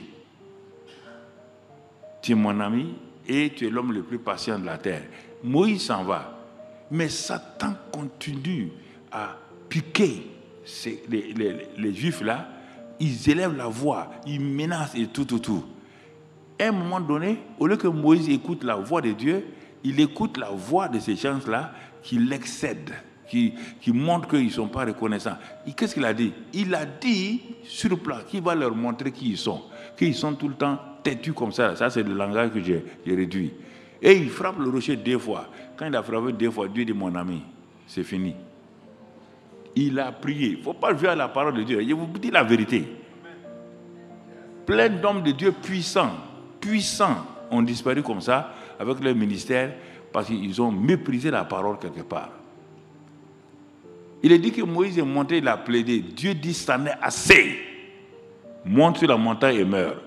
Tu es mon ami et tu es l'homme le plus patient de la terre. Moïse s'en va. Mais Satan continue à piquer ces, les, les, les Juifs là. Ils élèvent la voix, ils menacent et tout, tout, tout. À un moment donné, au lieu que Moïse écoute la voix de Dieu, il écoute la voix de ces gens-là qui l'excèdent, qui, qui montrent qu'ils ne sont pas reconnaissants. Et qu'est-ce qu'il a dit? Il a dit sur place qu'il va leur montrer qui ils sont, qu'ils sont tout le temps têtus comme ça. Ça, c'est le langage que j'ai, j'ai réduit. Et il frappe le rocher deux fois. Quand il a frappé deux fois, Dieu dit, mon ami, c'est fini. Il a prié. Il ne faut pas jouer à la parole de Dieu. Je vous dis la vérité. Plein d'hommes de Dieu puissants, puissants, ont disparu comme ça avec leur ministère parce qu'ils ont méprisé la parole quelque part. Il est dit que Moïse est monté, il a plaidé. Dieu dit, ça n'est assez. Monte sur la montagne et meurt.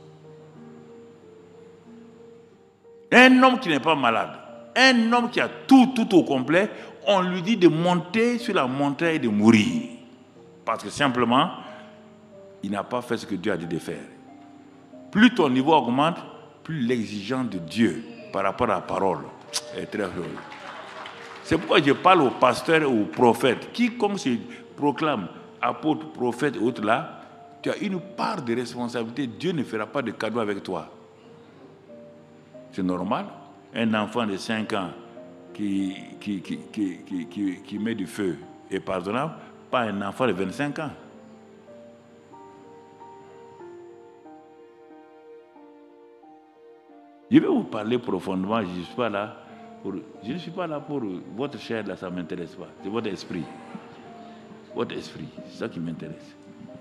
Un homme qui n'est pas malade, un homme qui a tout, tout au complet, on lui dit de monter sur la montagne et de mourir. Parce que simplement, il n'a pas fait ce que Dieu a dit de faire. Plus ton niveau augmente, plus l'exigence de Dieu par rapport à la parole est très haute. C'est pourquoi je parle aux pasteurs et aux prophètes qui, comme se proclament apôtres, prophètes et autres là, tu as une part de responsabilité. Dieu ne fera pas de cadeau avec toi. C'est normal. Un enfant de cinq ans qui, qui, qui, qui, qui, qui, qui met du feu est pardonnable, pas un enfant de vingt-cinq ans. Je vais vous parler profondément, je ne suis pas là pour, je ne suis pas là pour votre chair, là, ça ne m'intéresse pas. C'est votre esprit. Votre esprit, c'est ça qui m'intéresse.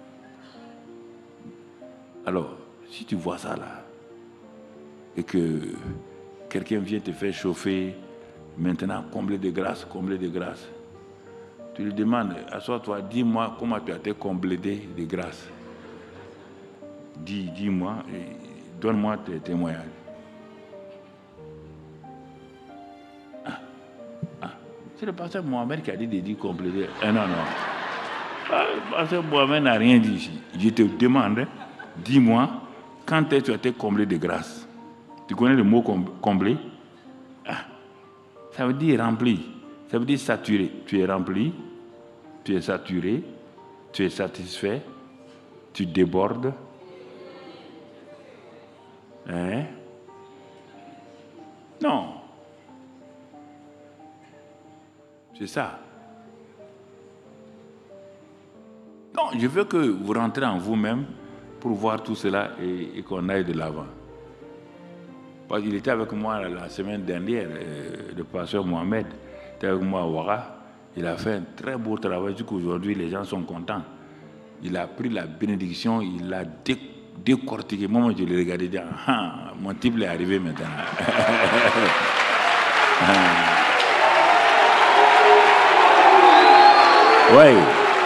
Alors, si tu vois ça là, et que quelqu'un vient te faire chauffer, maintenant, comblé de grâce, comblé de grâce, tu lui demandes, assois-toi, dis-moi comment tu as été comblé de grâce. Dis, dis-moi, et donne-moi tes témoignages. Ah, ah, c'est le pasteur Mohamed qui a dit de dire compléter. Ah non, non. Le pasteur Mohamed n'a rien dit ici. Je te demande, dis-moi, quand est-ce que tu as été comblé de grâce? Tu connais le mot comblé? Ah, ça veut dire rempli. Ça veut dire saturé. Tu es rempli, tu es saturé, tu es satisfait, tu débordes. Hein? Non. C'est ça. Non, je veux que vous rentrez en vous-même pour voir tout cela et, et qu'on aille de l'avant. Parce qu'il était avec moi la semaine dernière, euh, le pasteur Mohamed. était avec moi à Ouara. Il a fait un très beau travail, jusqu'aujourd'hui les gens sont contents. Il a pris la bénédiction, il l'a dé décortiqué. Moi, je l'ai regardé et dit, ah, mon type est arrivé maintenant. Oui.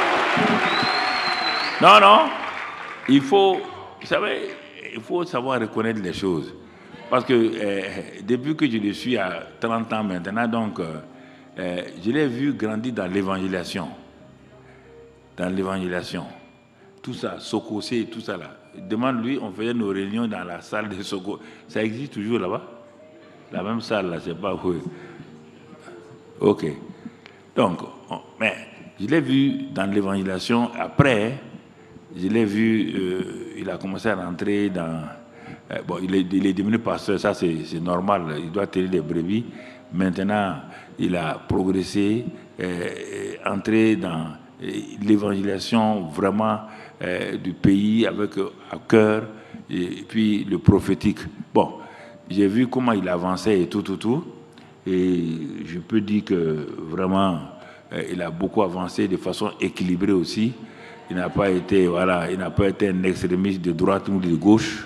Non, non. Il faut, vous savez, il faut savoir reconnaître les choses. Parce que euh, depuis que je le suis à trente ans maintenant, donc, euh, euh, je l'ai vu grandir dans l'évangélisation. Dans l'évangélisation. Tout ça, Sokosé, tout ça là. Demande-lui, on faisait nos réunions dans la salle de Soko. Ça existe toujours là-bas? La même salle là, je ne sais pas où. Ok. Donc, on, mais je l'ai vu dans l'évangélisation. Après, je l'ai vu, euh, il a commencé à rentrer dans... Euh, bon, il est, il est devenu pasteur, ça c'est normal, il doit tenir les brebis. Maintenant, il a progressé, euh, entré dans l'évangélisation vraiment euh, du pays avec euh, à cœur, et puis le prophétique. Bon, j'ai vu comment il avançait et tout, tout, tout. Et je peux dire que vraiment, euh, il a beaucoup avancé de façon équilibrée aussi. Il n'a pas été, voilà, il n'a pas été un extrémiste de droite ou de gauche.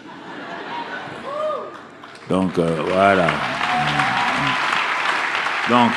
Donc, euh, voilà. Donc,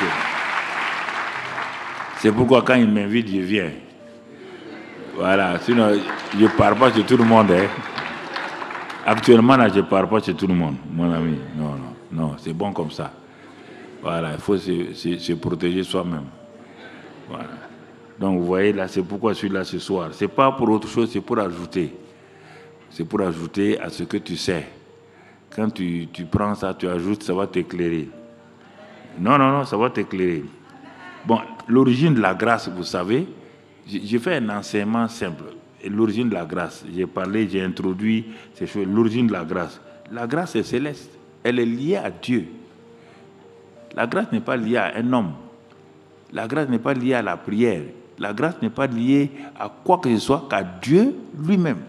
c'est pourquoi quand il m'invite, je viens. Voilà, sinon, je ne pars pas chez tout le monde. Hein. Actuellement, là, je ne pars pas chez tout le monde, mon ami. Non, non, non, c'est bon comme ça. Voilà, il faut se, se, se protéger soi-même. Voilà. Donc, vous voyez, là, c'est pourquoi je suis là ce soir. Ce n'est pas pour autre chose, c'est pour ajouter. C'est pour ajouter à ce que tu sais. Quand tu, tu prends ça, tu ajoutes, ça va t'éclairer. Non, non, non, ça va t'éclairer. Bon, l'origine de la grâce, vous savez, j'ai fait un enseignement simple. L'origine de la grâce, j'ai parlé, j'ai introduit ces choses. L'origine de la grâce. La grâce est céleste. Elle est liée à Dieu. La grâce n'est pas liée à un homme. La grâce n'est pas liée à la prière. La grâce n'est pas liée à quoi que ce soit qu'à Dieu lui-même.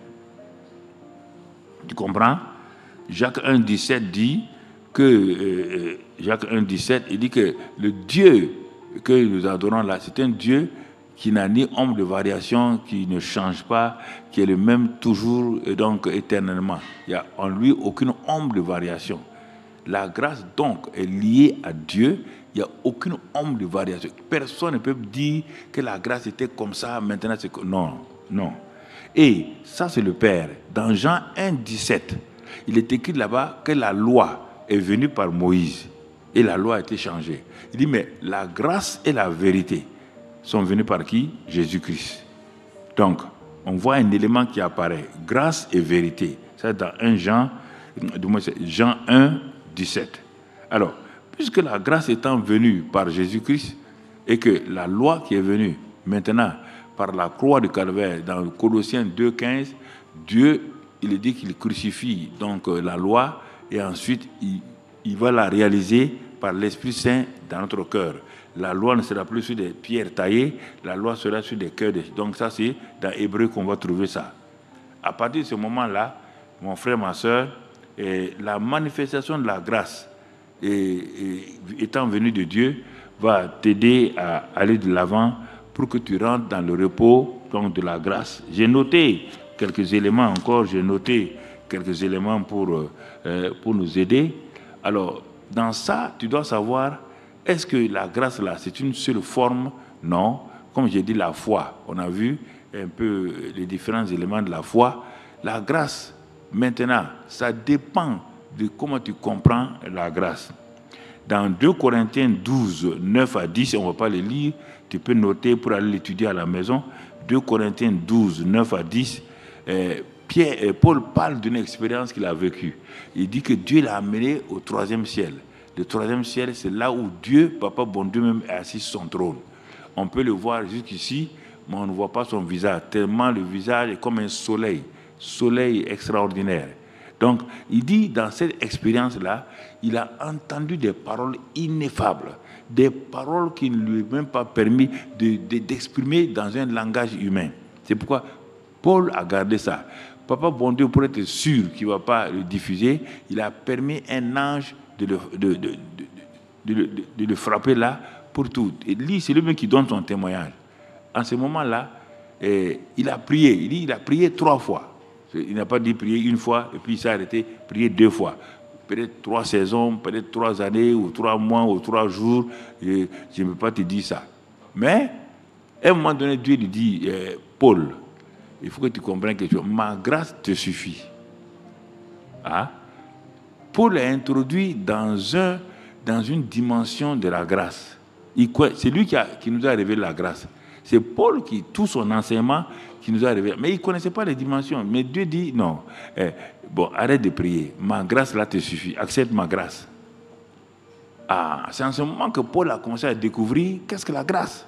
Tu comprends? Jacques un, dix-sept dit que euh, Jacques un, dix-sept, il dit que le Dieu que nous adorons là, c'est un Dieu qui n'a ni ombre de variation, qui ne change pas, qui est le même toujours et donc éternellement. Il n'y a en lui aucune ombre de variation. La grâce donc est liée à Dieu. Il n'y a aucune ombre de variation. Personne ne peut dire que la grâce était comme ça, maintenant c'est comme... Non, non. Et ça c'est le Père. Dans Jean un, dix-sept, il est écrit là-bas que la loi est venue par Moïse et la loi a été changée. Il dit mais la grâce et la vérité sont venues par qui? Jésus-Christ. Donc, on voit un élément qui apparaît. Grâce et vérité. C'est dans un Jean, Jean un, dix-sept. Alors, puisque la grâce étant venue par Jésus-Christ et que la loi qui est venue maintenant par la croix du Calvaire dans Colossiens deux, quinze, Dieu, il dit qu'il crucifie donc la loi et ensuite il, il va la réaliser par l'Esprit Saint dans notre cœur. La loi ne sera plus sur des pierres taillées, la loi sera sur des cœurs. De... Donc ça c'est dans Hébreu qu'on va trouver ça. À partir de ce moment-là, mon frère, ma soeur, et la manifestation de la grâce et, et, étant venue de Dieu va t'aider à aller de l'avant pour que tu rentres dans le repos donc de la grâce. J'ai noté quelques éléments encore, j'ai noté quelques éléments pour, euh, pour nous aider. Alors, dans ça, tu dois savoir, est-ce que la grâce là, c'est une seule forme? Non. Comme j'ai dit, la foi, on a vu un peu les différents éléments de la foi. La grâce, maintenant, ça dépend de comment tu comprends la grâce. Dans deux Corinthiens douze, neuf à dix, on ne va pas les lire, tu peux noter pour aller l'étudier à la maison. deux Corinthiens douze, neuf à dix, euh, Pierre, euh, Paul parle d'une expérience qu'il a vécue. Il dit que Dieu l'a amené au troisième ciel. Le troisième ciel, c'est là où Dieu, Papa bon Dieu même, est assis sur son trône. On peut le voir jusqu'ici, mais on ne voit pas son visage, tellement le visage est comme un soleil, soleil extraordinaire. Donc, il dit, dans cette expérience-là, il a entendu des paroles ineffables, des paroles qui ne lui ont même pas permis de, de, d'exprimer dans un langage humain. C'est pourquoi Paul a gardé ça. Papa bon Dieu, pour être sûr qu'il ne va pas le diffuser, il a permis un ange de le, de, de, de, de, de, de le frapper là pour tout. Et lui, c'est lui-même qui donne son témoignage. En ce moment-là, eh, il a prié. Il dit il a prié trois fois. Il n'a pas dit prier une fois et puis il s'est arrêté, prier deux fois. Peut-être trois saisons, peut-être trois années, ou trois mois, ou trois jours. Je ne peux pas te dire ça. Mais, à un moment donné, Dieu lui dit, eh, Paul, il faut que tu comprennes quelque chose. Ma grâce te suffit. Hein? Paul est introduit dans, un, dans une dimension de la grâce. C'est lui qui, a, qui nous a révélé la grâce. C'est Paul qui, tout son enseignement, qui nous a révélé. Mais il ne connaissait pas les dimensions. Mais Dieu dit, non, eh, bon, arrête de prier. Ma grâce là te suffit. Accepte ma grâce. Ah, c'est en ce moment que Paul a commencé à découvrir qu'est-ce que la grâce.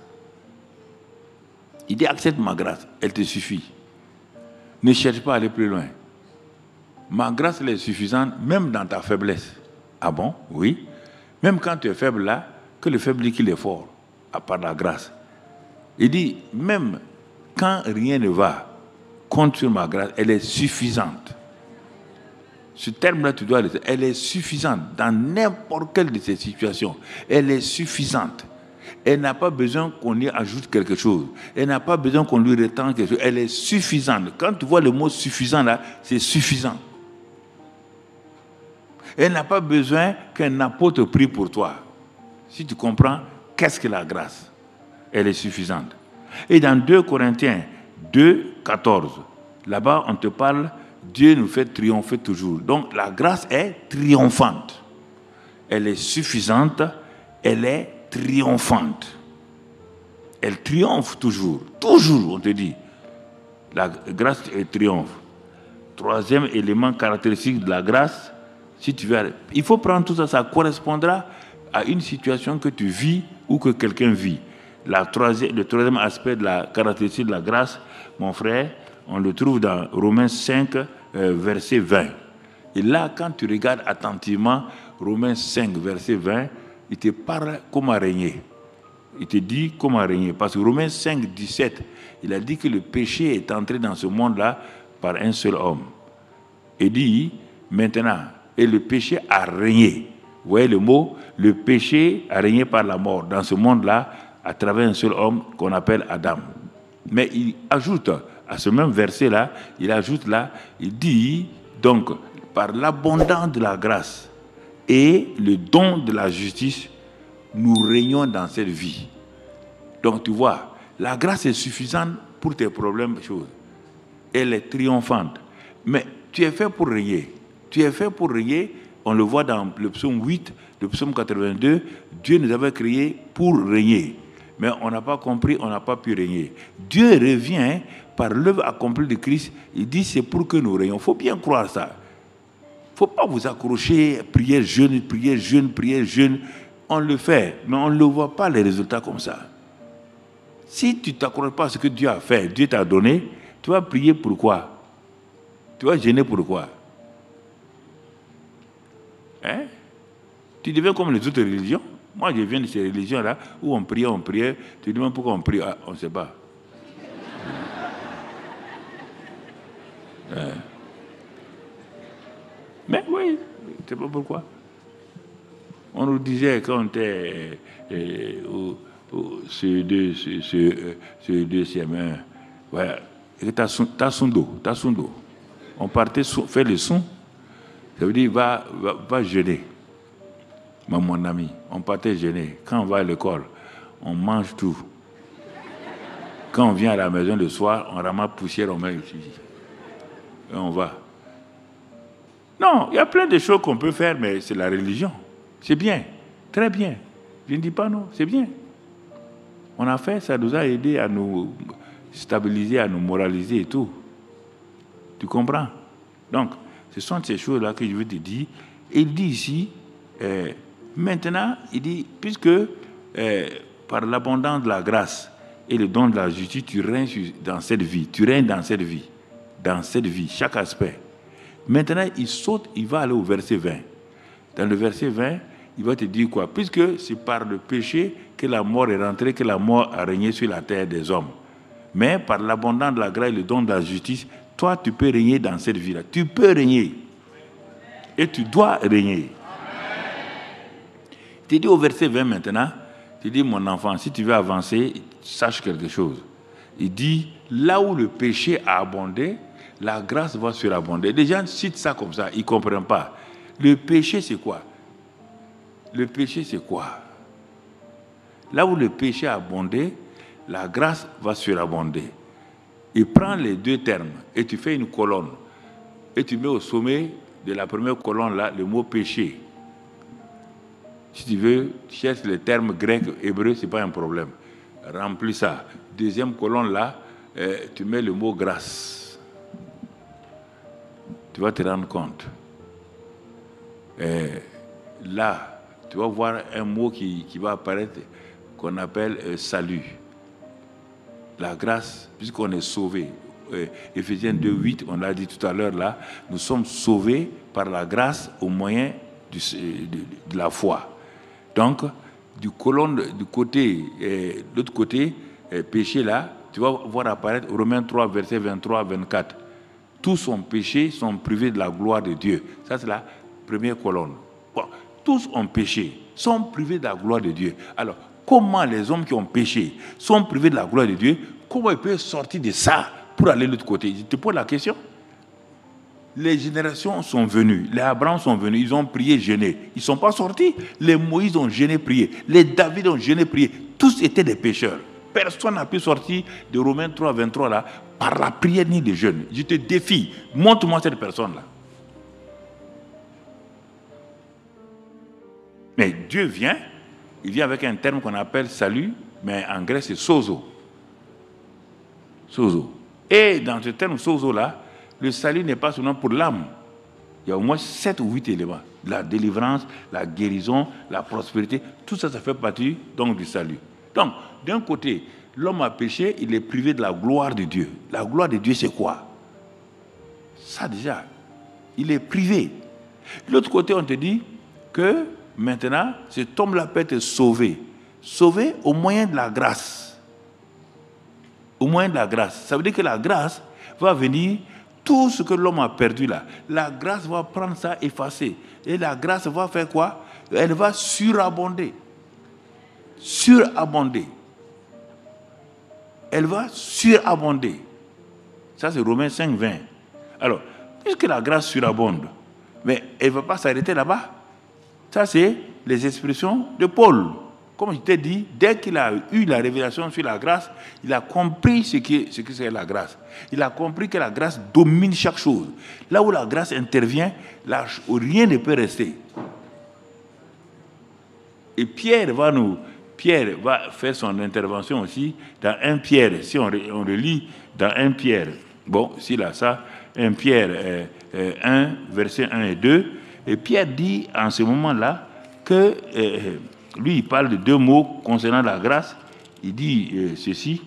Il dit, accepte ma grâce, elle te suffit. Ne cherche pas à aller plus loin. Ma grâce elle est suffisante, même dans ta faiblesse. Ah bon? Oui. Même quand tu es faible là, que le faible dit qu'il est fort, à part la grâce. Il dit, même quand rien ne va, compte sur ma grâce, elle est suffisante. Ce terme-là, tu dois le dire. Elle est suffisante dans n'importe quelle de ces situations. Elle est suffisante. Elle n'a pas besoin qu'on lui ajoute quelque chose. Elle n'a pas besoin qu'on lui retende quelque chose. Elle est suffisante. Quand tu vois le mot suffisant là, c'est suffisant. Elle n'a pas besoin qu'un apôtre prie pour toi. Si tu comprends, qu'est-ce que la grâce? Elle est suffisante. Et dans deux Corinthiens deux, quatorze, là-bas on te parle, Dieu nous fait triompher toujours. Donc la grâce est triomphante. Elle est suffisante, elle est triomphante. Elle triomphe toujours. Toujours, on te dit. La grâce triomphe. Troisième élément caractéristique de la grâce, si tu veux, il faut prendre tout ça, ça correspondra à une situation que tu vis ou que quelqu'un vit. La troisième, le troisième aspect de la caractéristique de la grâce, mon frère, on le trouve dans Romains cinq, euh, verset vingt. Et là, quand tu regardes attentivement Romains cinq, verset vingt, il te parle comment régner. Il te dit comment régner. Parce que Romains cinq, dix-sept, il a dit que le péché est entré dans ce monde-là par un seul homme. Il dit, maintenant, et le péché a régné. Vous voyez le mot? Le péché a régné par la mort dans ce monde-là à travers un seul homme qu'on appelle Adam. Mais il ajoute à ce même verset-là, il ajoute là, il dit, donc, par l'abondance de la grâce et le don de la justice, nous régnons dans cette vie. Donc, tu vois, la grâce est suffisante pour tes problèmes, choses. Elle est triomphante. Mais tu es fait pour régner. Tu es fait pour régner. On le voit dans le psaume huit, le psaume quatre-vingt-deux. Dieu nous avait créés pour régner. Mais on n'a pas compris, on n'a pas pu régner. Dieu revient par l'œuvre accomplie de Christ. Il dit c'est pour que nous régnons. Il faut bien croire ça. Il ne faut pas vous accrocher, prier jeune, prier jeune, prier jeune. On le fait, mais on ne voit pas les résultats comme ça. Si tu ne t'accroches pas à ce que Dieu a fait, Dieu t'a donné, tu vas prier pourquoi? Tu vas gêner pourquoi? Hein? Tu deviens comme les autres religions. Moi, je viens de ces religions-là où on priait, on priait. Tu te demandes pourquoi on prie. Ah, on ne sait pas. hein? Mais oui, je ne sais pas pourquoi. On nous disait quand on était euh, au, au C E deux, C E deux, C M un, ouais, Tassundo, Tassundo. On partait faire le son, ça veut dire va, va, va jeûner. Mon ami, on partait jeûner. Quand on va à l'école, on mange tout. Quand on vient à la maison le soir, on ramasse poussière, on met ici. Et on va. Non, il y a plein de choses qu'on peut faire, mais c'est la religion. C'est bien, très bien. Je ne dis pas non, c'est bien. On a fait, ça nous a aidé à nous stabiliser, à nous moraliser et tout. Tu comprends? Donc, ce sont ces choses-là que je veux te dire. Et il dit ici, euh, maintenant, il dit, puisque euh, par l'abondance de la grâce et le don de la justice, tu règnes dans cette vie, tu règnes dans cette vie, dans cette vie, chaque aspect. Maintenant, il saute, il va aller au verset vingt. Dans le verset vingt, il va te dire quoi? Puisque c'est par le péché que la mort est rentrée, que la mort a régné sur la terre des hommes. Mais par l'abondance de la grâce et le don de la justice, toi, tu peux régner dans cette vie-là. Tu peux régner. Et tu dois régner. Il te dit au verset vingt maintenant, Tu dis, mon enfant, si tu veux avancer, sache quelque chose. Il dit, là où le péché a abondé, la grâce va surabonder. Les gens citent ça comme ça, ils ne comprennent pas. Le péché, c'est quoi? Le péché, c'est quoi? Là où le péché a abondé, la grâce va surabonder. Il prend les deux termes et tu fais une colonne. Et tu mets au sommet de la première colonne là le mot péché. Si tu veux, tu cherches les termes grecs, hébreux, ce n'est pas un problème. Remplis ça. Deuxième colonne là, euh, tu mets le mot grâce. Tu vas te rendre compte. Et là, tu vas voir un mot qui, qui va apparaître qu'on appelle euh, salut. La grâce, puisqu'on est sauvé. Euh, Éphésiens deux, huit, on l'a dit tout à l'heure là, nous sommes sauvés par la grâce au moyen du, de, de la foi. Donc, du, colonne, du côté, euh, de l'autre côté, euh, péché là, tu vas voir apparaître Romains trois, versets vingt-trois à vingt-quatre. Tous sont péchés, sont privés de la gloire de Dieu. Ça, c'est la première colonne. Bon, tous ont péché, sont privés de la gloire de Dieu. Alors, comment les hommes qui ont péché sont privés de la gloire de Dieu, comment ils peuvent sortir de ça pour aller de l'autre côté? Je te pose la question. Les générations sont venues, les Abraham sont venus, ils ont prié, jeûné. Ils ne sont pas sortis. Les Moïse ont jeûné, prié. Les David ont jeûné, prié. Tous étaient des pécheurs. Personne n'a pu sortir de Romains trois, vingt-trois là, par la prière ni le jeûne. Je te défie, montre-moi cette personne-là. Mais Dieu vient, il vient avec un terme qu'on appelle salut, mais en grec c'est sozo. Sozo. Et dans ce terme sozo-là, le salut n'est pas seulement pour l'âme. Il y a au moins sept ou huit éléments. La délivrance, la guérison, la prospérité, tout ça, ça fait partie donc du salut. Donc, d'un côté, l'homme a péché, il est privé de la gloire de Dieu. La gloire de Dieu, c'est quoi? Ça déjà, il est privé. De l'autre côté, on te dit que maintenant, cet homme-là peut être sauvé. Sauvé au moyen de la grâce. Au moyen de la grâce. Ça veut dire que la grâce va venir, tout ce que l'homme a perdu là, la grâce va prendre ça, effacer. Et la grâce va faire quoi? Elle va surabonder. Surabonder. Elle va surabonder. Ça, c'est Romains cinq, vingt. Alors, puisque la grâce surabonde, mais elle ne va pas s'arrêter là-bas. Ça, c'est les expressions de Paul. Comme je t'ai dit, dès qu'il a eu la révélation sur la grâce, il a compris ce que, ce que c'est la grâce. Il a compris que la grâce domine chaque chose. Là où la grâce intervient, là, rien ne peut rester. Et Pierre va nous... Pierre va faire son intervention aussi dans un Pierre. Si on, on le lit dans un Pierre, bon, si là, ça, un Pierre euh, euh, un, versets un et deux, et Pierre dit en ce moment-là que, euh, lui, il parle de deux mots concernant la grâce. Il dit euh, ceci,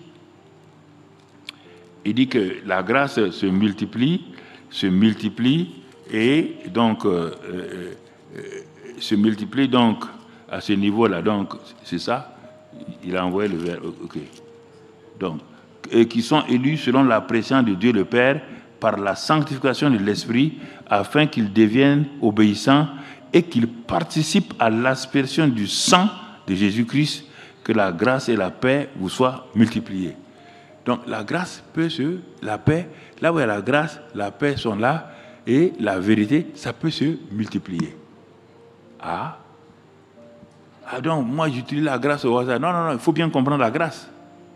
il dit que la grâce se multiplie, se multiplie, et donc, euh, euh, euh, se multiplie donc, à ce niveau-là, donc, c'est ça, il a envoyé le vers, ok. Donc, et qui sont élus selon la présence de Dieu le Père par la sanctification de l'Esprit, afin qu'ils deviennent obéissants et qu'ils participent à l'aspersion du sang de Jésus-Christ, que la grâce et la paix vous soient multipliées. Donc, la grâce peut se, la paix, là où il y a la grâce, la paix sont là, et la vérité, ça peut se multiplier. Ah, Ah donc, moi j'utilise la grâce au hasard. Non, non, non, il faut bien comprendre la grâce.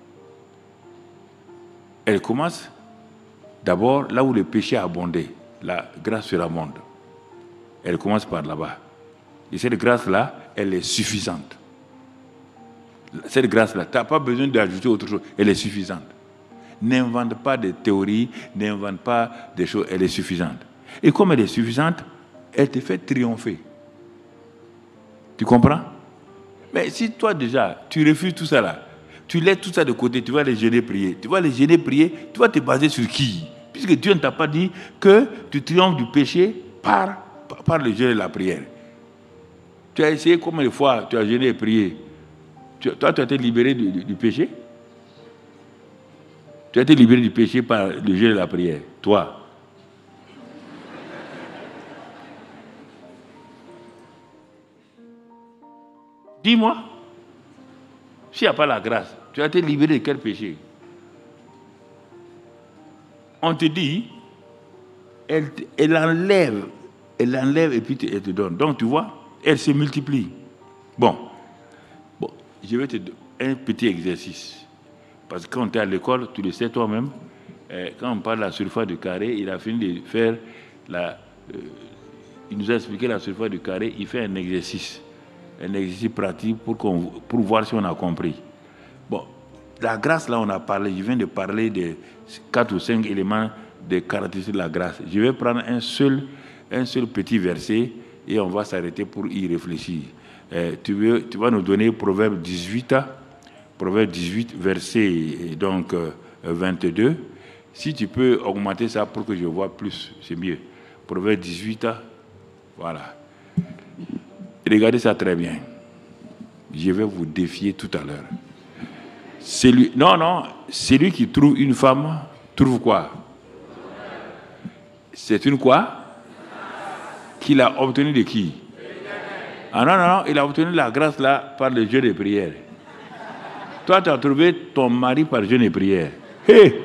Elle commence d'abord là où le péché a abondé. La grâce surabonde. Elle commence par là-bas. Et cette grâce-là, elle est suffisante. Cette grâce-là, tu n'as pas besoin d'ajouter autre chose. Elle est suffisante. N'invente pas de théories, n'invente pas des choses. Elle est suffisante. Et comme elle est suffisante, elle te fait triompher. Tu comprends? Mais si toi déjà, tu refuses tout ça là, tu laisses tout ça de côté, tu vas les gêner prier. Tu vas les gêner prier, tu vas te baser sur qui? Puisque Dieu ne t'a pas dit que tu triomphes du péché par, par, par le jeûne et la prière. Tu as essayé combien de fois tu as gêné et prié? tu, Toi, tu as été libéré du, du, du péché? Tu as été libéré du péché par le jeûne et la prière. Toi. Dis-moi. s'il n'y a pas la grâce, tu as été libéré de quel péché? On te dit, elle, elle enlève, elle enlève et puis elle te donne. Donc tu vois, elle se multiplie. Bon, bon je vais te donner un petit exercice. Parce que quand tu es à l'école, tu le sais toi-même, eh, quand on parle de la surface du carré, il a fini de faire la... Euh, il nous a expliqué la surface du carré, il fait un exercice. Un exercice pratique pour, qu'on, pour voir si on a compris. Bon, la grâce, là, on a parlé, je viens de parler de quatre ou cinq éléments des caractéristiques de la grâce. Je vais prendre un seul, un seul petit verset et on va s'arrêter pour y réfléchir. Eh, tu, veux, tu vas nous donner Proverbe dix-huit, Proverbe dix-huit, verset donc, euh, vingt-deux. Si tu peux augmenter ça pour que je vois plus, c'est mieux. Proverbe dix-huit, voilà. Regardez ça très bien. Je vais vous défier tout à l'heure. Celui, non, non, celui qui trouve une femme, trouve quoi? C'est une quoi? Qu'il a obtenu de qui? Ah non, non, non, il a obtenu la grâce là par le jeûne et prière. Toi, tu as trouvé ton mari par jeûne et prière. Hé! Hey!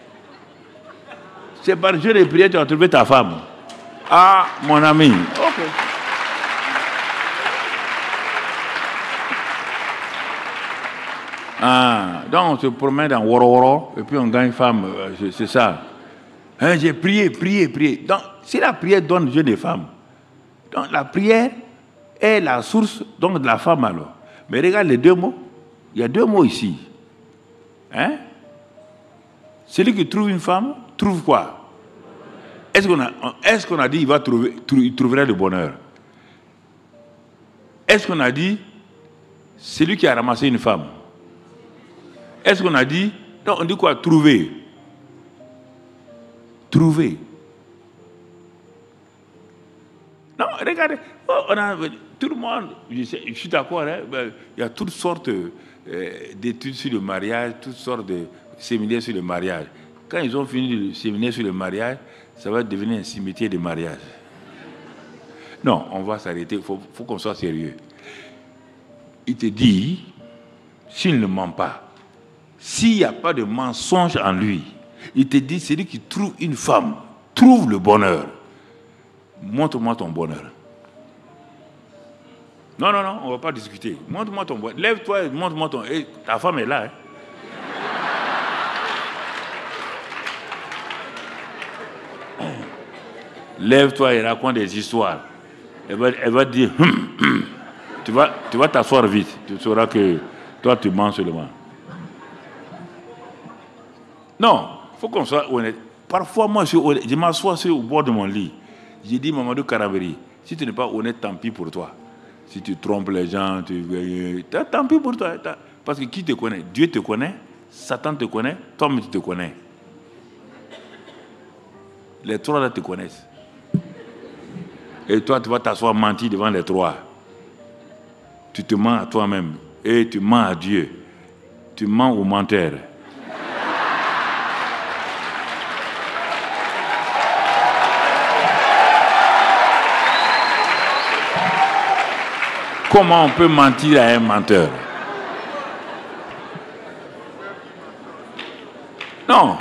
C'est par jeûne et prière que tu as trouvé ta femme. Ah, mon ami. Ok. Ah, donc on se promène dans Woro et puis on gagne femme, c'est ça. Hein, j'ai prié, prié, prié. Donc, si la prière donne jeune et femme, donc la prière est la source donc, de la femme alors. Mais regarde les deux mots. Il y a deux mots ici. Hein? Celui qui trouve une femme, trouve quoi? Est-ce qu'on a, est-ce qu'on a dit qu'il va trouver, il trouverait le bonheur? Est-ce qu'on a dit celui qui a ramassé une femme? Est-ce qu'on a dit... Non, on dit quoi? Trouver. Trouver. Non, regardez. Oh, on a, tout le monde... Je, sais, je suis d'accord. Hein, ben, il y a toutes sortes euh, d'études sur le mariage, toutes sortes de séminaires sur le mariage. Quand ils ont fini le séminaire sur le mariage, ça va devenir un cimetière de mariage. Non, on va s'arrêter. Il faut, faut qu'on soit sérieux. Il te dit, s'il ne ment pas, s'il n'y a pas de mensonge en lui, il te dit, celui qui trouve une femme, trouve le bonheur. Montre-moi ton bonheur. Non, non, non, on ne va pas discuter. Montre-moi ton bonheur. Lève-toi et montre-moi ton... Et ta femme est là. Hein? Lève-toi et raconte des histoires. Elle va, elle va dire, hum, hum. tu vas, tu vas t'asseoir vite. Tu sauras que toi, tu mens seulement. Non, il faut qu'on soit honnête. Parfois, moi, je, suis honnête. Je m'assois au bord de mon lit. J'ai dit, Mamadou Karambéry, si tu n'es pas honnête, tant pis pour toi. Si tu trompes les gens, tu... tant pis pour toi. Parce que qui te connaît? Dieu te connaît, Satan te connaît, toi-même tu te connais. Les trois là te connaissent. Et toi, tu vas t'asseoir mentir devant les trois. Tu te mens à toi-même. Et tu mens à Dieu. Tu mens au menteur. Comment on peut mentir à un menteur? Non.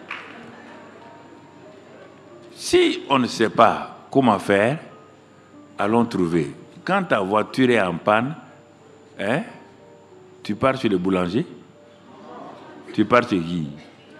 Si on ne sait pas comment faire, allons trouver. Quand ta voiture est en panne, hein, tu pars chez le boulanger? Tu pars chez qui?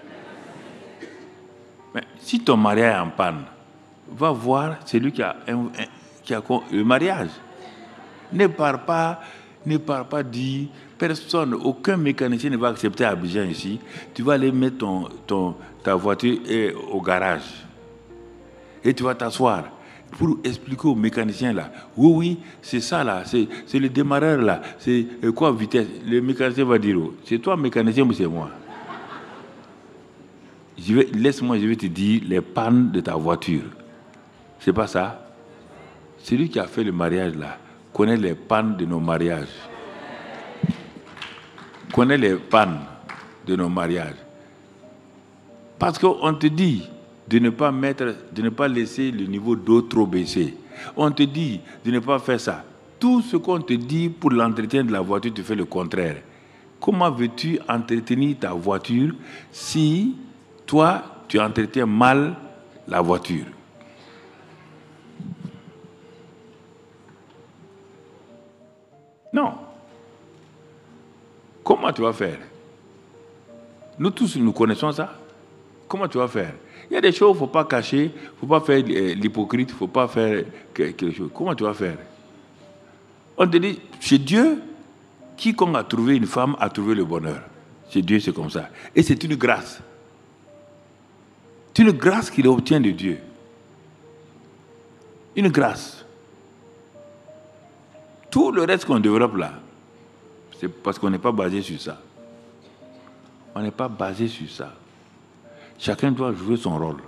Mais si ton mariage est en panne, va voir celui qui a, un, un, qui a le mariage. Ne pars pas, ne pars pas dire, personne, aucun mécanicien ne va accepter Abidjan ici. Tu vas aller mettre ton, ton, ta voiture au garage. Et tu vas t'asseoir pour expliquer au mécanicien là. Oui, oui, c'est ça là, c'est, c'est le démarreur là. C'est quoi vitesse? Le mécanicien va dire, oh, c'est toi mécanicien ou c'est moi? Je vais, laisse-moi, je vais te dire les pannes de ta voiture. C'est pas ça? Celui qui a fait le mariage là connaît les pannes de nos mariages. Connaît les pannes de nos mariages. Parce qu'on te dit de ne pas mettre, de ne pas laisser le niveau d'eau trop baisser. On te dit de ne pas faire ça. Tout ce qu'on te dit pour l'entretien de la voiture, tu fais le contraire. Comment veux-tu entretenir ta voiture si toi, tu entretiens mal la voiture? Non. Comment tu vas faire? Nous tous, nous connaissons ça. Comment tu vas faire? Il y a des choses qu'il ne faut pas cacher, il ne faut pas faire l'hypocrite, il ne faut pas faire quelque chose. Comment tu vas faire? On te dit, chez Dieu, quiconque a trouvé une femme a trouvé le bonheur. Chez Dieu, c'est comme ça. Et c'est une grâce. C'est une grâce qu'il obtient de Dieu. Une grâce. Tout le reste qu'on développe là, c'est parce qu'on n'est pas basé sur ça. On n'est pas basé sur ça. Chacun doit jouer son rôle.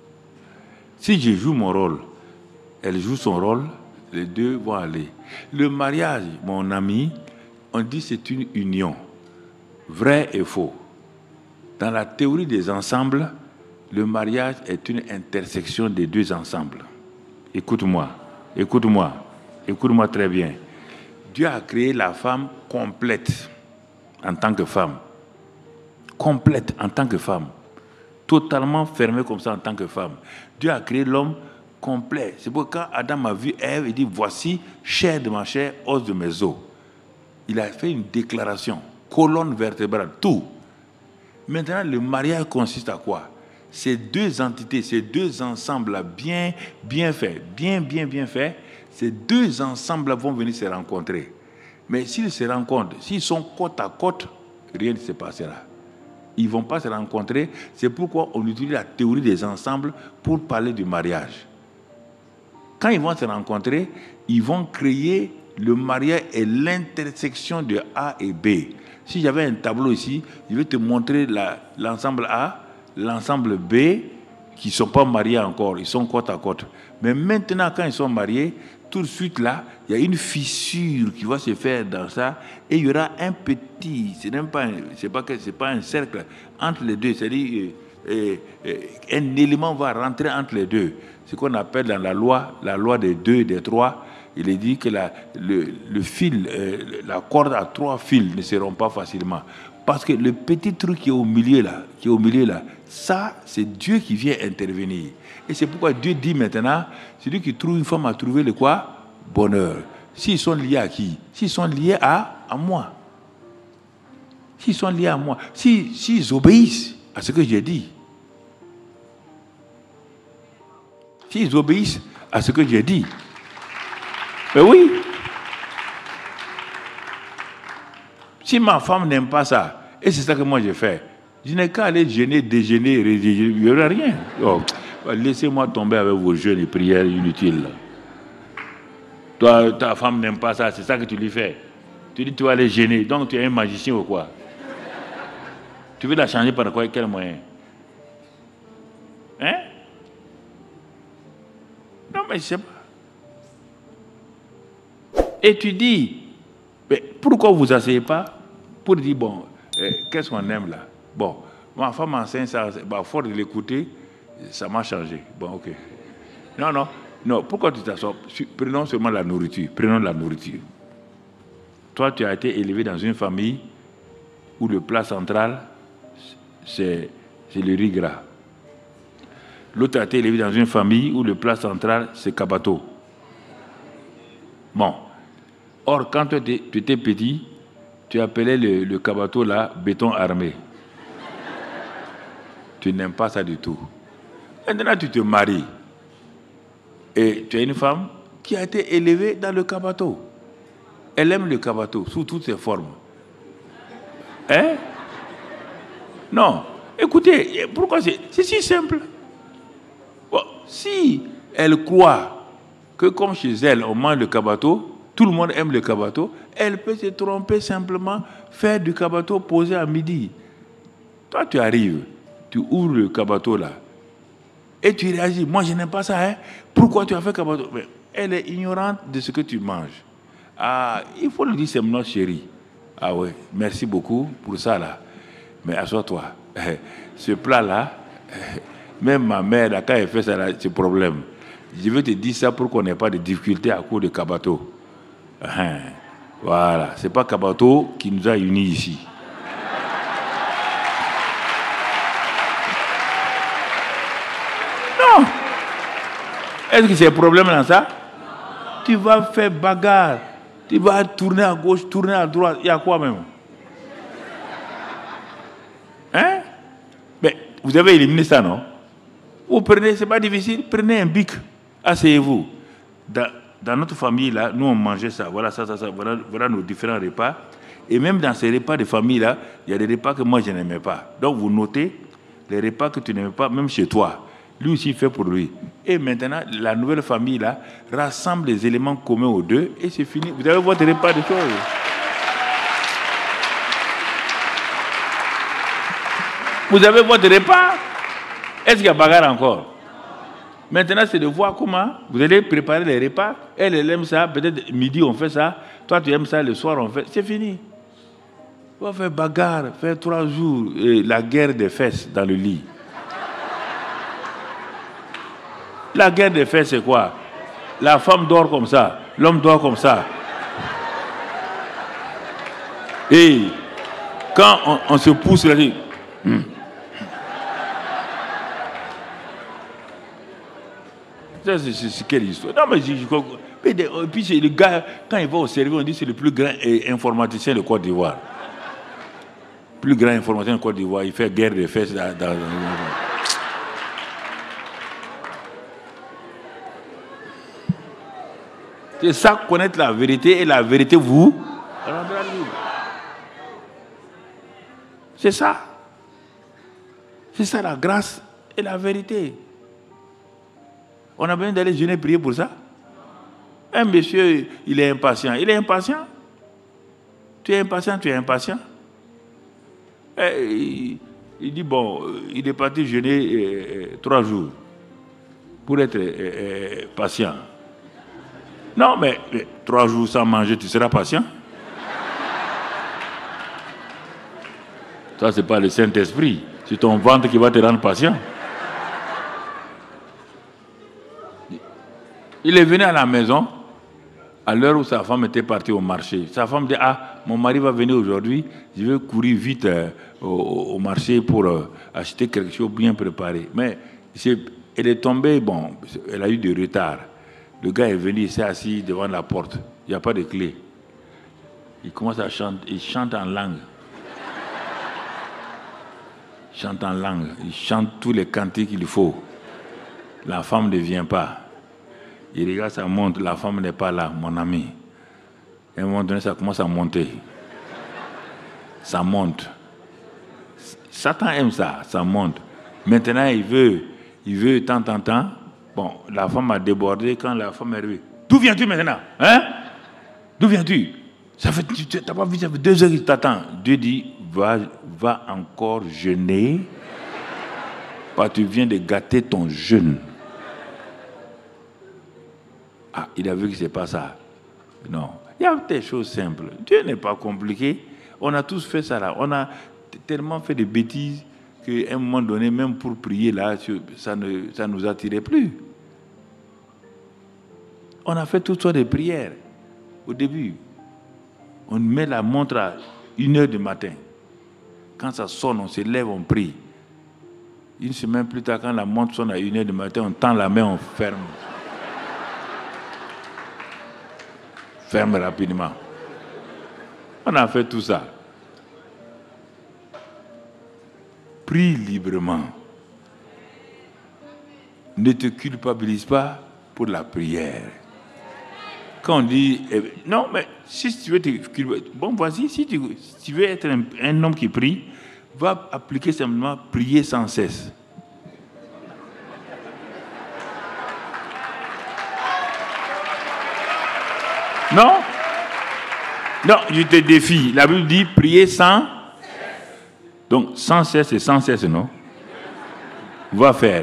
Si je joue mon rôle, elle joue son rôle, les deux vont aller. Le mariage, mon ami, on dit c'est une union, vrai et faux. Dans la théorie des ensembles, le mariage est une intersection des deux ensembles. Écoute-moi, écoute-moi, écoute-moi très bien. Dieu a créé la femme complète en tant que femme. Complète en tant que femme. Totalement fermée comme ça en tant que femme. Dieu a créé l'homme complet. C'est pourquoi quand Adam a vu Ève, il dit, voici, chair de ma chair, os de mes os. Il a fait une déclaration, colonne vertébrale, tout. Maintenant, le mariage consiste à quoi? Ces deux entités, ces deux ensembles bien, bien faits, bien, bien, bien faits, ces deux ensembles vont venir se rencontrer. Mais s'ils se rencontrent, s'ils sont côte à côte, rien ne se passera. Ils ne vont pas se rencontrer. C'est pourquoi on utilise la théorie des ensembles pour parler du mariage. Quand ils vont se rencontrer, ils vont créer le mariage et l'intersection de A et B. Si j'avais un tableau ici, je vais te montrer la, l'ensemble A, l'ensemble B, qui ne sont pas mariés encore, ils sont côte à côte. Mais maintenant, quand ils sont mariés, tout de suite là, il y a une fissure qui va se faire dans ça, et il y aura un petit, c'est même pas, c'est pas que c'est pas un cercle entre les deux, c'est-à-dire euh, euh, un élément va rentrer entre les deux. Ce qu'on appelle dans la loi, la loi des deux et des trois. Il est dit que la, le, le fil, euh, la corde à trois fils ne seront pas facilement. Parce que le petit truc qui est au milieu là, qui est au milieu là, ça, c'est Dieu qui vient intervenir. Et c'est pourquoi Dieu dit maintenant, celui qui trouve une femme a trouvé le quoi? Bonheur. S'ils sont liés à qui? S'ils sont liés à, à moi. S'ils sont liés à moi. S'ils, s'ils obéissent à ce que j'ai dit. S'ils obéissent à ce que j'ai dit. Mais oui. Si ma femme n'aime pas ça, et c'est ça que moi j'ai fait, je n'ai qu'à aller jeûner, déjeuner, rédiger, il n'y aura rien. Oh, laissez-moi tomber avec vos jeûnes et prières inutiles. Toi, ta femme n'aime pas ça, c'est ça que tu lui fais. Tu dis tu vas aller jeûner, donc tu es un magicien ou quoi? Tu veux la changer par quoi, quel moyen? Hein? Non, mais je ne sais pas. Et tu dis, mais pourquoi vous asseyez pas pour dire, bon, euh, qu'est-ce qu'on aime là? Bon, ma femme enceinte, ça, bah, fort de l'écouter, ça m'a changé. Bon, ok. Non, non, non, pourquoi tu t'assois? Prenons seulement la nourriture, prenons la nourriture. Toi, tu as été élevé dans une famille où le plat central, c'est, c'est le riz gras. L'autre a été élevé dans une famille où le plat central, c'est kabato. Bon. Or, quand tu étais petit, tu appelais le, le kabato là, béton armé. Tu n'aimes pas ça du tout. Maintenant, tu te maries. Et tu as une femme qui a été élevée dans le kabato. Elle aime le kabato sous toutes ses formes. Hein? Non. Écoutez, pourquoi c'est, c'est si simple? Bon, si elle croit que comme chez elle, on mange le kabato, tout le monde aime le kabato, elle peut se tromper simplement, faire du kabato posé à midi. Toi, tu arrives, tu ouvres le kabato là, et tu réagis. Moi, je n'aime pas ça, hein? Pourquoi tu as fait kabato? Mais elle est ignorante de ce que tu manges. Ah, il faut le dire simplement, chérie. Ah oui, merci beaucoup pour ça là. Mais assois-toi. Ce plat là, même ma mère, là, quand elle fait ça, là, c'est problème. Je veux te dire ça pour qu'on n'ait pas de difficultés à cause de kabato. Voilà, c'est pas kabato qui nous a unis ici. Est-ce que c'est un problème dans ça? Tu vas faire bagarre. Tu vas tourner à gauche, tourner à droite. Il y a quoi même? Hein? Mais vous avez éliminé ça, non? Vous prenez, c'est pas difficile, prenez un bic, asseyez-vous. Dans, dans notre famille, là, nous on mangeait ça, voilà ça, ça, ça, voilà, voilà nos différents repas. Et même dans ces repas de famille, là, il y a des repas que moi je n'aimais pas. Donc vous notez les repas que tu n'aimais pas, même chez toi. Lui aussi fait pour lui. Et maintenant, la nouvelle famille, là, rassemble les éléments communs aux deux et c'est fini. Vous avez votre repas de choses. Vous avez votre repas. Est-ce qu'il y a bagarre encore? Maintenant, c'est de voir comment vous allez préparer les repas. Elle, elle aime ça. Peut-être midi, on fait ça. Toi, tu aimes ça. Le soir, on fait. C'est fini. On va faire bagarre. Faire trois jours. Et la guerre des fesses dans le lit. La guerre des fesses, c'est quoi? La femme dort comme ça. L'homme dort comme ça. Et quand on, on se pousse, là, dit, hum. Ça, c'est quelle histoire? Non, mais je, je, mais de, et puis, c'est le gars, quand il va au service, on dit que c'est le plus grand informaticien de Côte d'Ivoire. Plus grand informaticien de Côte d'Ivoire, il fait guerre des fesses dans. dans, dans c'est ça, connaître la vérité, et la vérité vous rendra libre. C'est ça. C'est ça la grâce et la vérité. On a besoin d'aller jeûner prier pour ça. Un monsieur, il est impatient. Il est impatient. Tu es impatient, tu es impatient. Et il, il dit, bon, il est parti jeûner euh, trois jours pour être euh, euh, patient. Non, mais euh, trois jours sans manger, tu seras patient. Ça, ce n'est pas le Saint-Esprit. C'est ton ventre qui va te rendre patient. Il est venu à la maison à l'heure où sa femme était partie au marché. Sa femme dit, ah, mon mari va venir aujourd'hui, je vais courir vite euh, au, au marché pour euh, acheter quelque chose bien préparé. Mais c'est, elle est tombée, bon, elle a eu du retard. Le gars est venu, il s'est assis devant la porte. Il n'y a pas de clé. Il commence à chanter, il chante en langue. Il chante en langue, il chante tous les cantiques qu'il faut. La femme ne vient pas. Il regarde sa montre, la femme n'est pas là, mon ami. Et à un moment donné, ça commence à monter. Ça monte. Satan aime ça, ça monte. Maintenant, il veut, il veut, tant, tant, tant. Bon, la femme a débordé quand la femme est arrivée. D'où viens-tu maintenant? Hein? D'où viens-tu? Ça fait, tu n'as pas vu, ça fait deux heures qu'il t'attend. Dieu dit, va, va encore jeûner, parce que tu viens de gâter ton jeûne. Ah, il a vu que ce n'est pas ça. Non. Il y a des choses simples. Dieu n'est pas compliqué. On a tous fait ça là. On a tellement fait de bêtises qu'à un moment donné, même pour prier là, ça ne ça nous attirait plus. On a fait toutes sortes de prières au début. On met la montre à une heure du matin. Quand ça sonne, on se lève, on prie. Une semaine plus tard, quand la montre sonne à une heure du matin, on tend la main, on ferme. Ferme rapidement. On a fait tout ça. Prie librement. Ne te culpabilise pas pour la prière. Quand on dit, eh, non, mais si tu veux te culpabiliser, bon, voici, si tu, si tu veux être un, un homme qui prie, va appliquer simplement prier sans cesse. Non? Non, je te défie. La Bible dit prier sans cesse. Donc, sans cesse, c'est sans cesse, non? Va faire.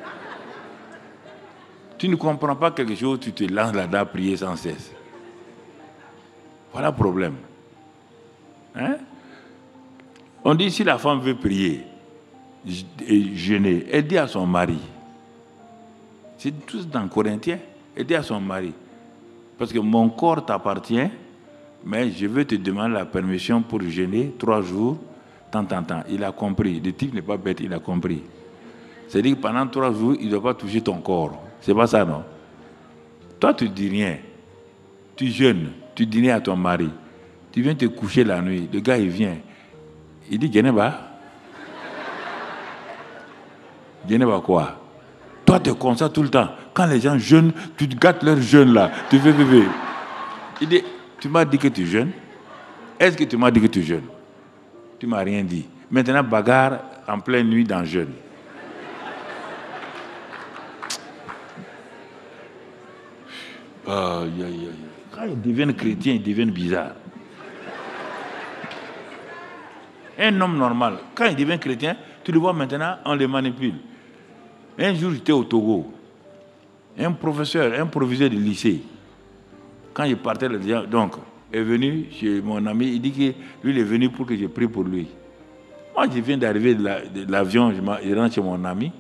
Tu ne comprends pas quelque chose, tu te lances là-dedans à prier sans cesse. Voilà le problème. Hein? On dit si la femme veut prier et jeûner, elle dit à son mari. C'est tout dans Corinthiens. Elle dit à son mari. Parce que mon corps t'appartient, mais je veux te demander la permission pour jeûner trois jours, tant, tant, tant. Il a compris. Le type n'est pas bête, il a compris. C'est-à-dire que pendant trois jours, il ne doit pas toucher ton corps. C'est pas ça, non? Toi, tu ne dis rien. Tu jeûnes, tu dînes à ton mari. Tu viens te coucher la nuit. Le gars, il vient. Il dit, Djeneba. Djeneba quoi? Toi, tu es comme ça tout le temps. Quand les gens jeûnent, tu te gâtes leur jeûne là. Tu fais bébé. Il dit, tu m'as dit que tu jeûnes? Est-ce que tu m'as dit que tu jeûnes? Tu ne m'as rien dit. Maintenant, bagarre en pleine nuit dans le jeûne. Oh, yeah, yeah, yeah. Quand ils deviennent chrétiens, ils deviennent bizarres. Un homme normal, quand il devient chrétien, tu le vois maintenant, on le manipule. Un jour, j'étais au Togo. Un professeur, un proviseur de lycée, quand il partait, donc, est venu chez mon ami, il dit que lui, il est venu pour que je prie pour lui. Moi, je viens d'arriver de l'avion, la, je rentre chez mon ami.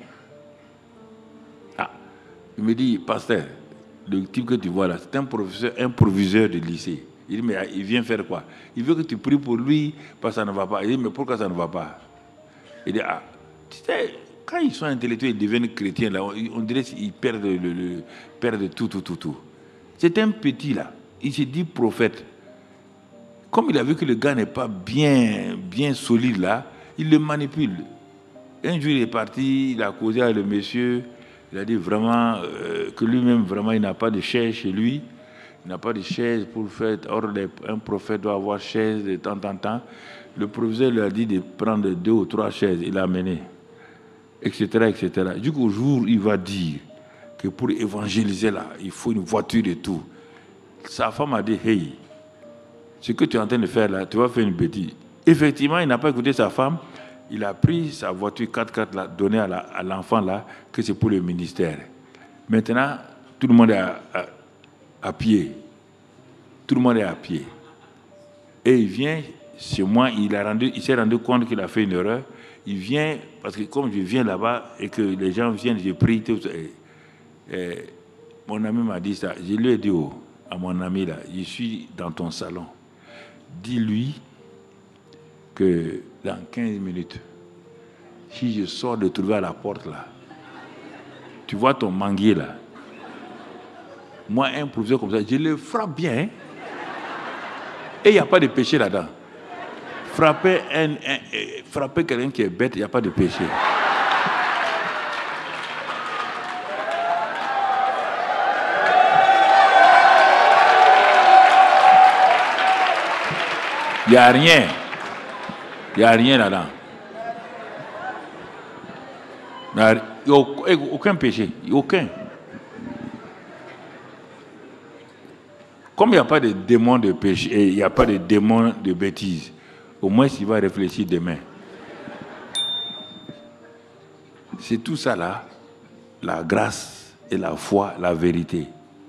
Ah, il me dit, pasteur, le type que tu vois là, c'est un professeur, un proviseur de lycée. Il dit, mais il vient faire quoi? Il veut que tu pries pour lui, parce que ça ne va pas. Il dit, mais pourquoi ça ne va pas? Il dit, ah, tu sais, quand ils sont intellectuels, ils deviennent chrétiens, là, on, on dirait qu'ils perdent, le, le, perdent tout, tout, tout, tout. C'est un petit là, il se dit prophète. Comme il a vu que le gars n'est pas bien, bien solide là, il le manipule. Un jour, il est parti, il a causé avec le monsieur, il a dit vraiment euh, que lui-même, vraiment, il n'a pas de chaise chez lui. Il n'a pas de chaise pour faire. Or, un prophète doit avoir chaise de temps en temps. Le professeur lui a dit de prendre deux ou trois chaises. Il l'a amené, et cetera, et cetera. Du coup, au jour, il va dire que pour évangéliser là, il faut une voiture et tout. Sa femme a dit, hey, ce que tu es en train de faire là, tu vas faire une bêtise. Effectivement, il n'a pas écouté sa femme. Il a pris sa voiture quatre-quatre là, donnée à l'enfant là, que c'est pour le ministère. Maintenant, tout le monde est à, à, à pied. Tout le monde est à pied. Et il vient chez moi, il, a rendu, il s'est rendu compte qu'il a fait une erreur. Il vient, parce que comme je viens là-bas et que les gens viennent, je prie. Tout, et, et, mon ami m'a dit ça. Je lui ai dit oh, à mon ami là, je suis dans ton salon. Dis-lui que dans quinze minutes, si je sors de trouver à la porte là, tu vois ton manguier là, moi un professeur comme ça, je le frappe bien, hein? Et il n'y a pas de péché là-dedans. Frapper, un, un, frapper quelqu'un qui est bête, il n'y a pas de péché. Il n'y a rien. Il n'y a rien là-dedans. Il n'y a aucun péché. Aucun. Comme il n'y a pas de démon de péché, et il n'y a pas de démon de bêtise, au moins il va réfléchir demain. C'est tout ça là, la grâce et la foi, la vérité.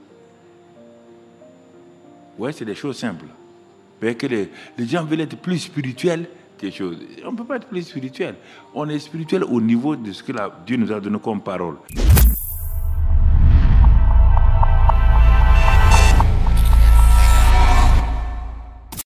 Ouais, c'est des choses simples. Mais que les, les gens veulent être plus spirituels, des choses. On ne peut pas être plus spirituel. On est spirituel au niveau de ce que la, Dieu nous a donné comme parole.